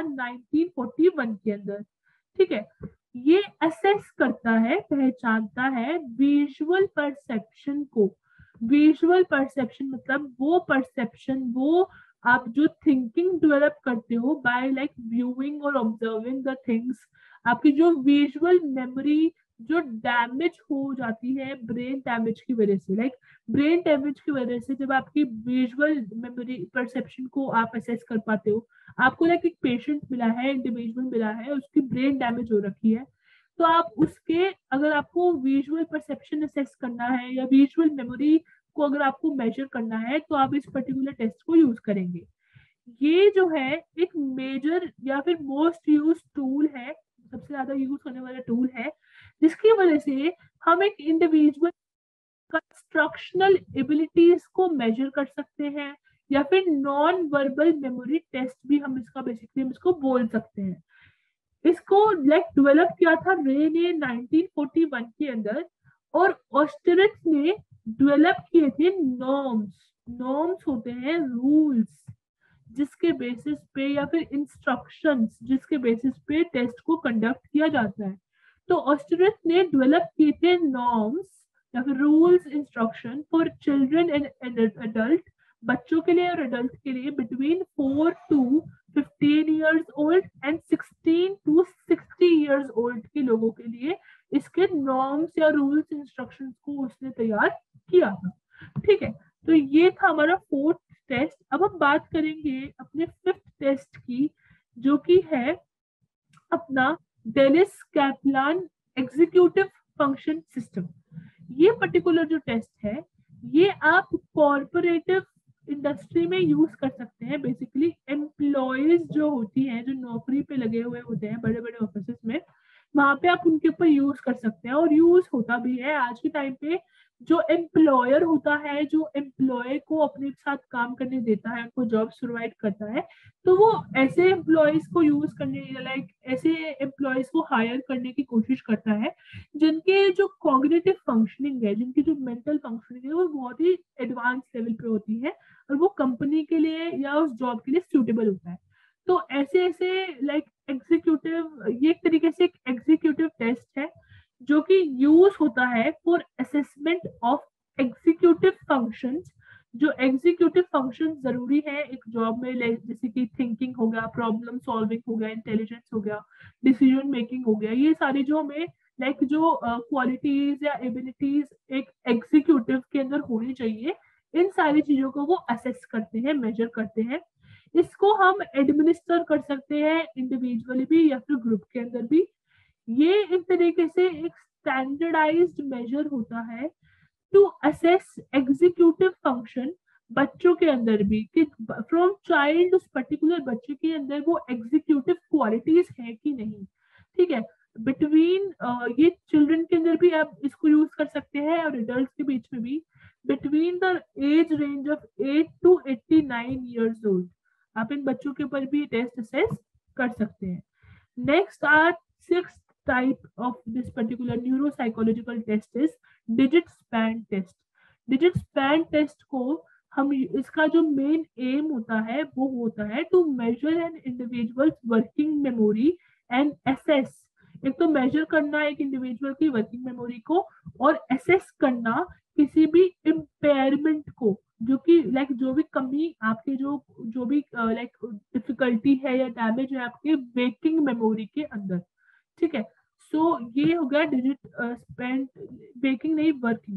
1941 के अंदर। ठीक है, ये असेस करता है, पहचानता है विजुअल परसेप्शन को। विजुअल परसेप्शन मतलब वो परसेप्शन, वो आप जो थिंकिंग डेवलप करते हो बाय लाइक व्यूइंग और ऑब्जर्विंग द थिंग्स, आपकी जो विजुअल मेमोरी जो डैमेज हो जाती है ब्रेन डैमेज की वजह से, लाइक ब्रेन डैमेज की वजह से जब आपकी विजुअल मेमोरी परसेप्शन को आप असेस कर पाते हो, आपको लाइक एक पेशेंट मिला है, इंडिविजुअल मिला है, उसकी ब्रेन डैमेज हो रखी है, तो आप उसके अगर आपको विजुअल परसेप्शन असेस करना है या विजुअल मेमोरी को अगर आपको मेजर करना है तो आप इस पर्टिकुलर टेस्ट को यूज करेंगे। ये जो है एक मेजर या फिर मोस्ट यूज टूल है, सबसे ज्यादा यूज होने वाला टूल है, जिसकी वजह से हम एक इंडिविजुअल कंस्ट्रक्शनल एबिलिटीज को मेजर कर सकते हैं या फिर नॉन वर्बल मेमोरी टेस्ट भी हम इसका बेसिकली हम इसको बोल सकते हैं। इसको लाइक डेवलप किया था रे ने 1941 के अंदर, और ऑस्टरिच ने डेवलप किए थे नॉर्म्स। नॉर्म्स होते हैं रूल्स जिसके बेसिस पे या फिर इंस्ट्रक्शंस जिसके बेसिस पे टेस्ट को कंडक्ट किया जाता है। तो ऑस्टरिच ने डेवलप किए थे नॉर्म्स या फिर rules, instruction for children and adult, बच्चों के लिए और एडल्ट के लिए between 4 to 15 years old and 16 to 60 years old के लोगों के लिए इसके नॉर्म्स या रूल्स इंस्ट्रक्शंस को उसने तैयार किया था। ठीक है, तो ये था हमारा फोर्थ टेस्ट। अब हम बात करेंगे अपने फिफ्थ टेस्ट की, जो कि है अपना Delis Kaplan executive function system. ये पर्टिकुलर जो टेस्ट है ये आप कॉर्पोरेटिव इंडस्ट्री में यूज कर सकते हैं। बेसिकली एम्प्लॉयज जो होती हैं, जो नौकरी पे लगे हुए होते हैं बड़े बड़े ऑफिस में, वहां पे आप उनके ऊपर यूज कर सकते हैं और यूज होता भी है आज के टाइम पे। जो एम्प्लॉयर होता है, जो एम्प्लॉय को अपने साथ काम करने देता है, उनको जॉब प्रोवाइड करता है, तो वो ऐसे एम्प्लॉयज को यूज करने लाइक ऐसे एम्प्लॉयज को हायर करने की कोशिश करता है जिनके जो कॉग्निटिव फंक्शनिंग है, जिनकी जो मेंटल फंक्शनिंग है वो बहुत ही एडवांस लेवल पे होती है और वो कंपनी के लिए या उस जॉब के लिए सूटेबल होता है। तो ऐसे ऐसे लाइक एग्जीक्यूटिव, ये एक तरीके से एक एग्जीक्यूटिव टेस्ट है जो कि यूज होता है for assessment of executive functions. जो एग्जीक्यूटिव फंक्शन जरूरी है एक जॉब में, जैसे कि थिंकिंग हो गया, प्रॉब्लम सॉल्विंग हो गया, इंटेलिजेंस हो गया, डिसीजन मेकिंग हो गया, ये सारी जो हमें लाइक जो क्वालिटीज या एबिलिटीज एक एग्जीक्यूटिव के अंदर होनी चाहिए, इन सारी चीजों को वो असेस करते हैं, मेजर करते हैं। इसको हम एडमिनिस्टर कर सकते हैं इंडिविजुअली भी या फिर ग्रुप के अंदर भी। ये एक तरीके से एक स्टैंडर्डाइज्ड मेजर होता है टू असेस एग्जीक्यूटिव फंक्शन बच्चों के अंदर भी, कि फ्रॉम चाइल्ड उस पर्टिकुलर बच्चे के अंदर वो एग्जीक्यूटिव क्वालिटीज है कि नहीं। ठीक है, बिटवीन ये चिल्ड्रन के अंदर भी आप इसको यूज कर सकते हैं और एडल्ट के बीच में भी। Between the age range of 8 to 89 years old। आप इन बच्चों के ऊपर भी टेस्ट असेस कर सकते हैं। Next are six type of this particular neuropsychological test is digit span test. Digit span test को हम, इसका जो मेन एम होता है वो होता है to measure an individuals working memory and assess. एक तो मेजर करना एक इंडिविजुअल की वर्किंग मेमोरी को, और एसेस करना किसी भी इम्पेयरमेंट को, जो कि लाइक जो भी कमी आपके जो भी लाइक डिफिकल्टी है या डैमेज है आपके वर्किंग मेमोरी के अंदर। ठीक है, सो ये हो गया डिजिट स्पेंड, बेकिंग नहीं,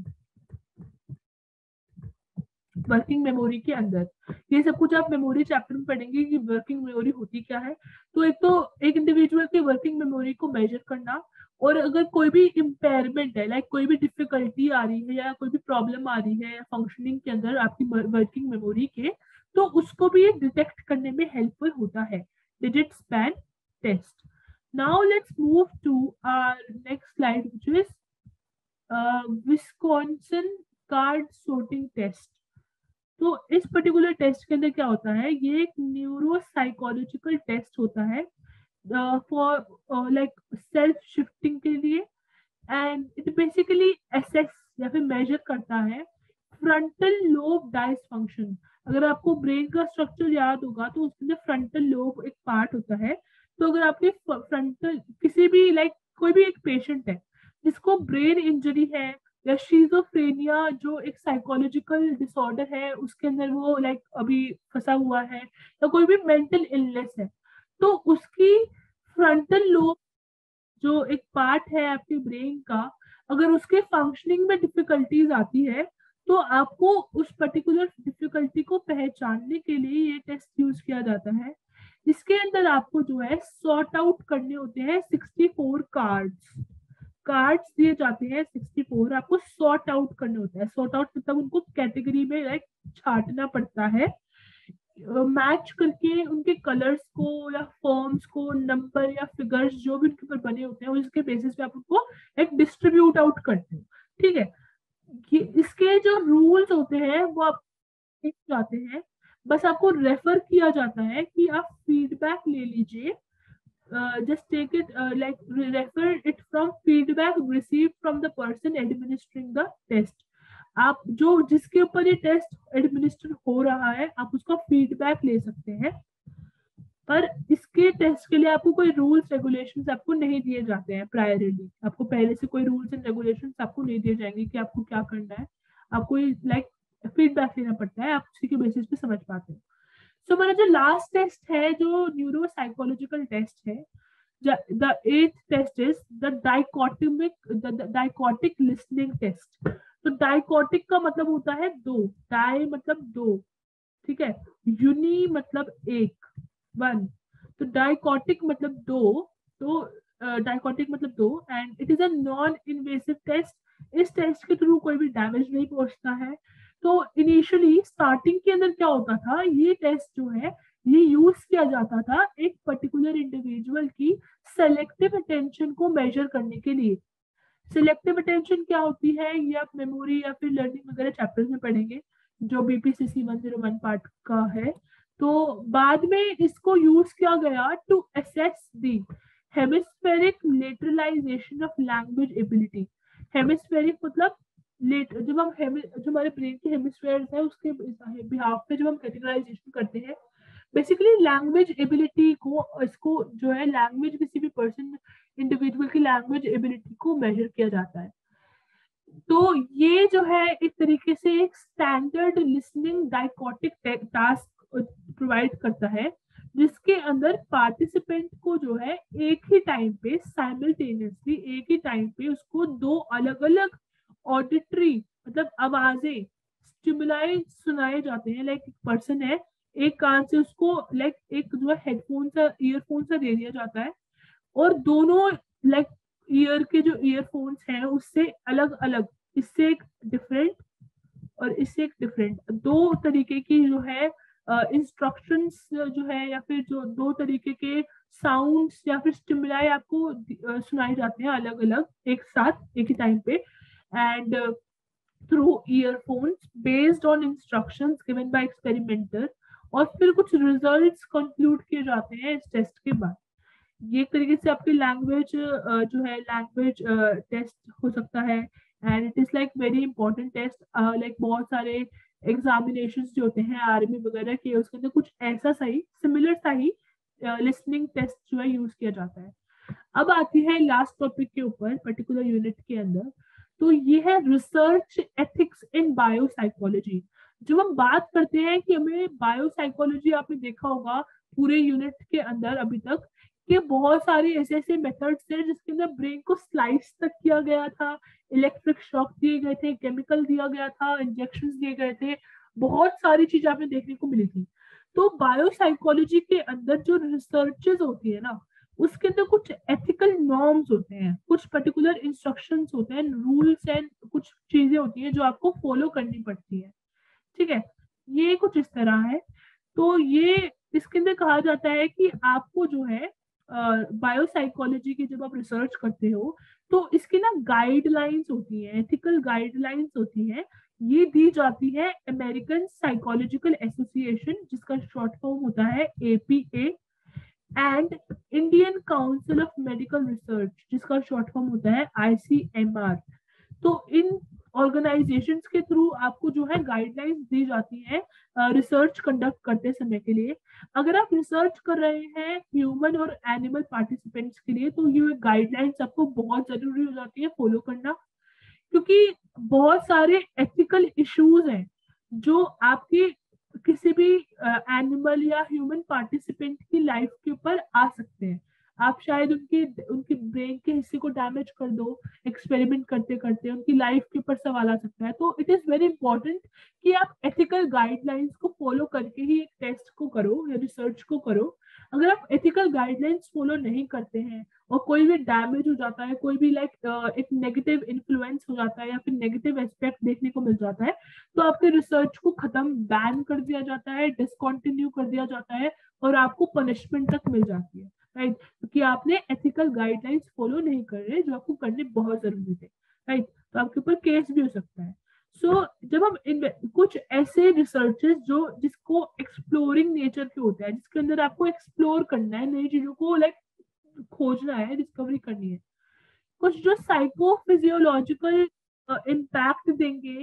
वर्किंग मेमोरी के अंदर। ये सब कुछ आप मेमोरी चैप्टर में पढ़ेंगे कि वर्किंग मेमोरी होती क्या है। तो एक इंडिविजुअल की वर्किंग मेमोरी को मेजर करना, और अगर कोई भी इम्पेयरमेंट है, लाइक कोई भी डिफिकल्टी आ रही है या कोई भी प्रॉब्लम आ रही है फंक्शनिंग के अंदर आपकी वर्किंग मेमोरी के, तो उसको भी डिटेक्ट करने में हेल्पफुल होता है digit span test. Now let's move to our next slide which is Wisconsin card sorting test. तो इस पर्टिकुलर टेस्ट के अंदर क्या होता है, ये एक न्यूरो साइकोलॉजिकल टेस्ट होता है फॉर लाइक सेल्फ शिफ्टिंग के लिए, एंड इट बेसिकली एसेस या फिर मेजर करता है फ्रंटल लोब डायसफंक्शन। अगर आपको ब्रेन का स्ट्रक्चर याद होगा तो उसके अंदर फ्रंटल लोब एक पार्ट होता है। तो अगर आपके फ्रंटल किसी भी लाइक कोई भी एक पेशेंट है जिसको ब्रेन इंजरी है, या शीजोफ्रेनिया जो एक साइकोलॉजिकल डिसऑर्डर है उसके अंदर वो लाइक अभी फंसा हुआ है, या कोई भी मेंटल इलनेस है, तो उसकी फ्रंटल लोब जो एक पार्ट है आपके ब्रेन का, अगर उसके फंक्शनिंग में डिफिकल्टीज आती है तो आपको उस पर्टिकुलर डिफिकल्टी को पहचानने के लिए ये टेस्ट यूज किया जाता है। इसके अंदर आपको जो है सॉर्ट आउट करने होते हैं 64 कार्ड्स दिए जाते हैं 64, आपको सॉर्ट आउट करने होते हैं। सॉर्ट आउट मतलब उनको कैटेगरी में लाइक छांटना पड़ता है, मैच करके उनके कलर्स को या फॉर्म्स को, नंबर या फिगर्स जो भी उनके ऊपर बने होते हैं उसके बेसिस पे आप उनको एक डिस्ट्रीब्यूट आउट करते हो। ठीक है, ये इसके जो रूल्स होते हैं वो आप देख जाते हैं, बस आपको रेफर किया जाता है कि आप फीडबैक ले लीजिए। Just take it like refer it from feedback received from the person administering the test। आप जो जिसके ऊपर ये टेस्ट एडमिनिस्टर हो रहा है आप उसका फीडबैक ले सकते हैं, पर इसके टेस्ट के लिए आपको कोई रूल्स रेगुलेशंस आपको नहीं दिए जाते हैं प्रायरली। आपको पहले से कोई रूल्स एंड रेगुलेशंस आपको नहीं दिए जाएंगे कि आपको क्या करना है, आपको लाइक फीडबैक लेना पड़ता है, आप उसी के बेसिस पे समझ पाते हैं। सो मेरा जो लास्ट टेस्ट है जो न्यूरो साइकोलॉजिकल टेस्ट है, the eighth test is the dichotic listening test। तो dichotic का मतलब होता है दो, डाई मतलब दो, ठीक है, यूनी मतलब एक, वन, तो dichotic मतलब दो, तो dichotic मतलब दो, and it is a non invasive test. इस टेस्ट के थ्रू कोई भी डैमेज नहीं पहुंचता है। तो इनिशियली स्टार्टिंग के अंदर क्या होता था, ये टेस्ट जो है ये यूज किया जाता था एक पर्टिकुलर इंडिविजुअल की सेलेक्टिव अटेंशन को मेजर करने के लिए। सिलेक्टिव अटेंशन क्या होती है ये आप मेमोरी या फिर लर्निंग वगैरह चैप्टर्स में पढ़ेंगे जो बीपीसीसी 101 पार्ट का है। तो बाद में इसको यूज किया गया to assess the hemispheric lateralisation of language ability. Hemispheric मतलब जब हम जो हमारे ब्रेन के हेमिस्फेयर्स है उसके बिहाफ पे जब हम कैटेगराइजेशन करते हैं, बेसिकली लैंग्वेज एबिलिटी को, इसको जो है लैंग्वेज किसी भी पर्सन इंडिविजुअल की लैंग्वेज एबिलिटी को मेजर किया जाता है। तो ये जो है एक तरीके से एक standard listening dichotic task provide करता है, जिसके अंदर पार्टिसिपेंट को जो है एक ही टाइम पे साइमल्टेनियसली एक ही टाइम पे उसको दो अलग अलग ऑडिटरी मतलब आवाजें स्टिमुलाई सुनाए जाते हैं। लाइक एक पर्सन है, एक कान से उसको लाइक एक जो है हेडफोन सा ईयरफोन सा दे दिया जाता है, और दोनों लाइक ईयर के जो ईयरफोन्स हैं उससे अलग अलग, इससे एक डिफरेंट और इससे एक डिफरेंट, दो तरीके की जो है इंस्ट्रक्शंस जो है या फिर जो दो तरीके के साउंड्स या फिर स्टिमुलाई आपको सुनाए जाते हैं अलग अलग एक साथ एक ही टाइम पे। And through earphones based on instructions given by experimenter, और फिर कुछ रिजल्ट्स कंक्लूड किए जाते हैं इस टेस्ट के बाद। ये एक तरीके से आपकी लैंग्वेज जो है लैंग्वेज टेस्ट हो सकता है, and it is like very important test. Like बहुत सारे एग्जामिनेशंस जो होते हैं आर्मी वगैरह के, उसके अंदर कुछ ऐसा सही सिमिलर सा ही लिसनिंग टेस्ट जो है यूज किया जाता है। अब आती है लास्ट टॉपिक के ऊपर पर्टिकुलर यूनिट के अंदर, तो ये है रिसर्च एथिक्स इन बायोसाइकोलॉजी। जब हम बात करते हैं कि हमें बायोसाइकोलॉजी, आपने देखा होगा पूरे यूनिट के अंदर अभी तक कि बहुत सारे ऐसे ऐसे मेथड्स थे जिसके अंदर ब्रेन को स्लाइस तक किया गया था, इलेक्ट्रिक शॉक दिए गए थे, केमिकल दिया गया था, इंजेक्शन दिए गए थे, बहुत सारी चीजें आपने देखने को मिली थी। तो बायोसाइकोलॉजी के अंदर जो रिसर्चेस होती है ना, उसके अंदर कुछ एथिकल नॉर्म्स होते हैं, कुछ पर्टिकुलर इंस्ट्रक्शंस होते हैं, रूल्स एंड कुछ चीजें होती हैं जो आपको फॉलो करनी पड़ती है। ठीक है, ये कुछ इस तरह है। तो ये इसके अंदर कहा जाता है कि आपको जो है बायोसाइकोलॉजी की जब आप रिसर्च करते हो तो इसकी ना गाइडलाइंस होती है, एथिकल गाइडलाइंस होती है। ये दी जाती है अमेरिकन साइकोलॉजिकल एसोसिएशन, जिसका शॉर्ट फॉर्म होता है APA, and Indian council of medical research, जिसका शॉर्ट फॉर्म होता है आईसीएमआर। तो इन ऑर्गेनाइजेशंस के थ्रू आपको जो है गाइडलाइंस दी जाती है रिसर्च कंडक्ट करते समय के लिए। अगर आप रिसर्च कर रहे हैं ह्यूमन और एनिमल पार्टिसिपेंट्स के लिए, तो ये गाइडलाइंस आपको बहुत जरूरी हो जाती है फॉलो करना, क्योंकि बहुत सारे एथिकल इश्यूज हैं जो आपके किसी भी एनिमल या ह्यूमन पार्टिसिपेंट की लाइफ के ऊपर आ सकते हैं। आप शायद उनकी उनकी ब्रेन के हिस्से को डैमेज कर दो एक्सपेरिमेंट करते करते, उनकी लाइफ के ऊपर सवाल आ सकता है। तो इट इज वेरी इंपॉर्टेंट कि आप एथिकल गाइडलाइंस को फॉलो करके ही एक टेस्ट को करो या रिसर्च को करो। अगर आप एथिकल गाइडलाइंस फॉलो नहीं करते हैं और कोई भी डैमेज हो जाता है, कोई भी लाइक एक नेगेटिव इन्फ्लुएंस हो जाता है या फिर नेगेटिव एस्पेक्ट देखने को मिल जाता है, तो आपके रिसर्च को खत्म बैन कर दिया जाता है, डिसकंटिन्यू कर दिया जाता है, और आपको पनिशमेंट तक मिल जाती है, राइट, क्योंकि आपने एथिकल गाइडलाइंस फॉलो नहीं कर रहे जो आपको करने बहुत जरूरी थे, राइट। तो आपके ऊपर केस भी हो सकता है। सो जब हम कुछ ऐसे रिसर्चेस जो जिसको एक्सप्लोरिंग नेचर के होते हैं, जिसके अंदर आपको एक्सप्लोर करना है, नई चीजों को लाइक खोजना है, डिस्कवरी करनी है, कुछ जो साइकोफिजियोलॉजिकल इम्पैक्ट देंगे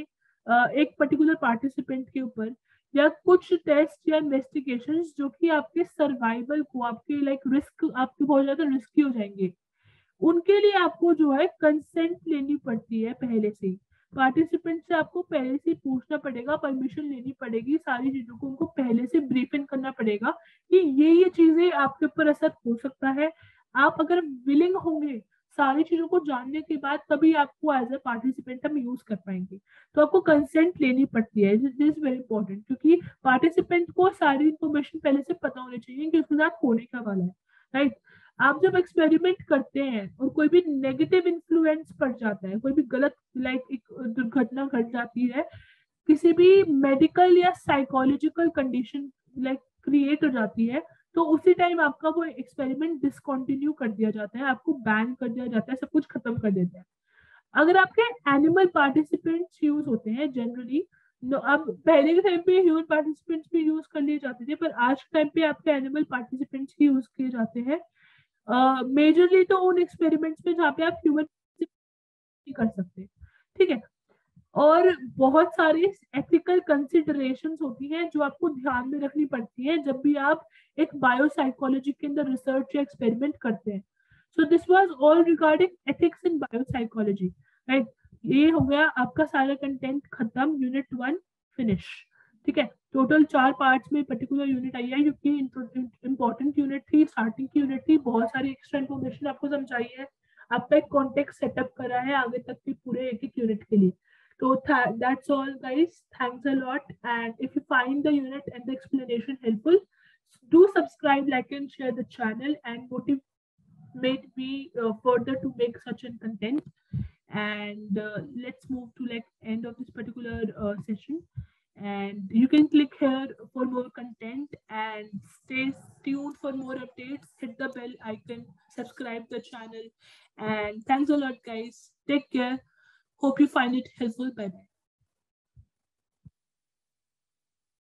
एक पर्टिकुलर पार्टिसिपेंट के ऊपर, या कुछ टेस्ट या इन्वेस्टिगेशन जो कि आपके सर्वाइवल को, आपके लाइक रिस्क, आपके बहुत ज्यादा रिस्की हो जाएंगे, उनके लिए आपको जो है कंसेंट लेनी पड़ती है पहले से। पार्टिसिपेंट से आपको पहले से पूछना पड़ेगा, परमिशन लेनी पड़ेगी, सारी चीजों को उनको पहले से ब्रीफिंग करना पड़ेगा कि ये चीजें आपके ऊपर असर हो सकता है। आप अगर विलिंग होंगे सारी चीजों को जानने के बाद, तभी आपको एज ए पार्टिसिपेंट हम यूज कर पाएंगे। तो आपको कंसेंट लेनी पड़ती है, दिस इज वेरी इंपॉर्टेंट, क्योंकि पार्टिसिपेंट को सारी इंफॉर्मेशन पहले से पता होनी चाहिए कि उसके साथ होने का वाला है, राइट। आप जब एक्सपेरिमेंट करते हैं और कोई भी नेगेटिव इन्फ्लुएंस पड़ जाता है, कोई भी गलत लाइक एक दुर्घटना घट जाती है, किसी भी मेडिकल या साइकोलॉजिकल कंडीशन लाइक क्रिएट हो जाती है, तो उसी टाइम आपका वो एक्सपेरिमेंट डिसकंटिन्यू कर दिया जाता है, आपको बैन कर दिया जाता है, सब कुछ खत्म कर देते हैं। अगर आपके एनिमल पार्टिसिपेंट्स यूज होते हैं जनरली, अब पहले के टाइम पे ह्यूमन पार्टिसिपेंट्स भी यूज कर लिए जाते थे, पर आज के टाइम पे आपके एनिमल पार्टिसिपेंट्स ही यूज किए जाते हैं मेजरली, तो उन एक्सपेरिमेंट्स में जहाँ पे आप ह्यूमन कर सकते हैं, ठीक है। और बहुत सारी एथिकल कंसिडरेशंस होती हैं जो आपको ध्यान में रखनी पड़ती है जब भी आप एक बायोसाइकोलॉजी के अंदर रिसर्च या एक्सपेरिमेंट करते हैं। So this was all regarding ethics in biopsychology, right. ये हो गया आपका सारा कंटेंट खत्म, यूनिट 1 फिनिश, ठीक है। टोटल 4 पार्ट्स में पर्टिकुलर यूनिट आई है, क्योंकि इंपॉर्टेंट यूनिट थी, स्टार्टिंग की यूनिट थी, बहुत सारी एक्स्ट्रा इन्फॉर्मेशन आपको समझाई है, आपका एक कॉन्टेक्स्ट सेटअप करा है आगे तक के पूरे एक एक यूनिट के लिए। So that's all, guys. Thanks a lot. And if you find the unit and the explanation helpful, do subscribe, like, and share the channel, and motivate me further to make such a content. And let's move to like end of this particular session. And you can click here for more content and stay tuned for more updates. Hit the bell icon, subscribe the channel, and thanks a lot, guys. Take care. Hope you find it helpful. Bye bye.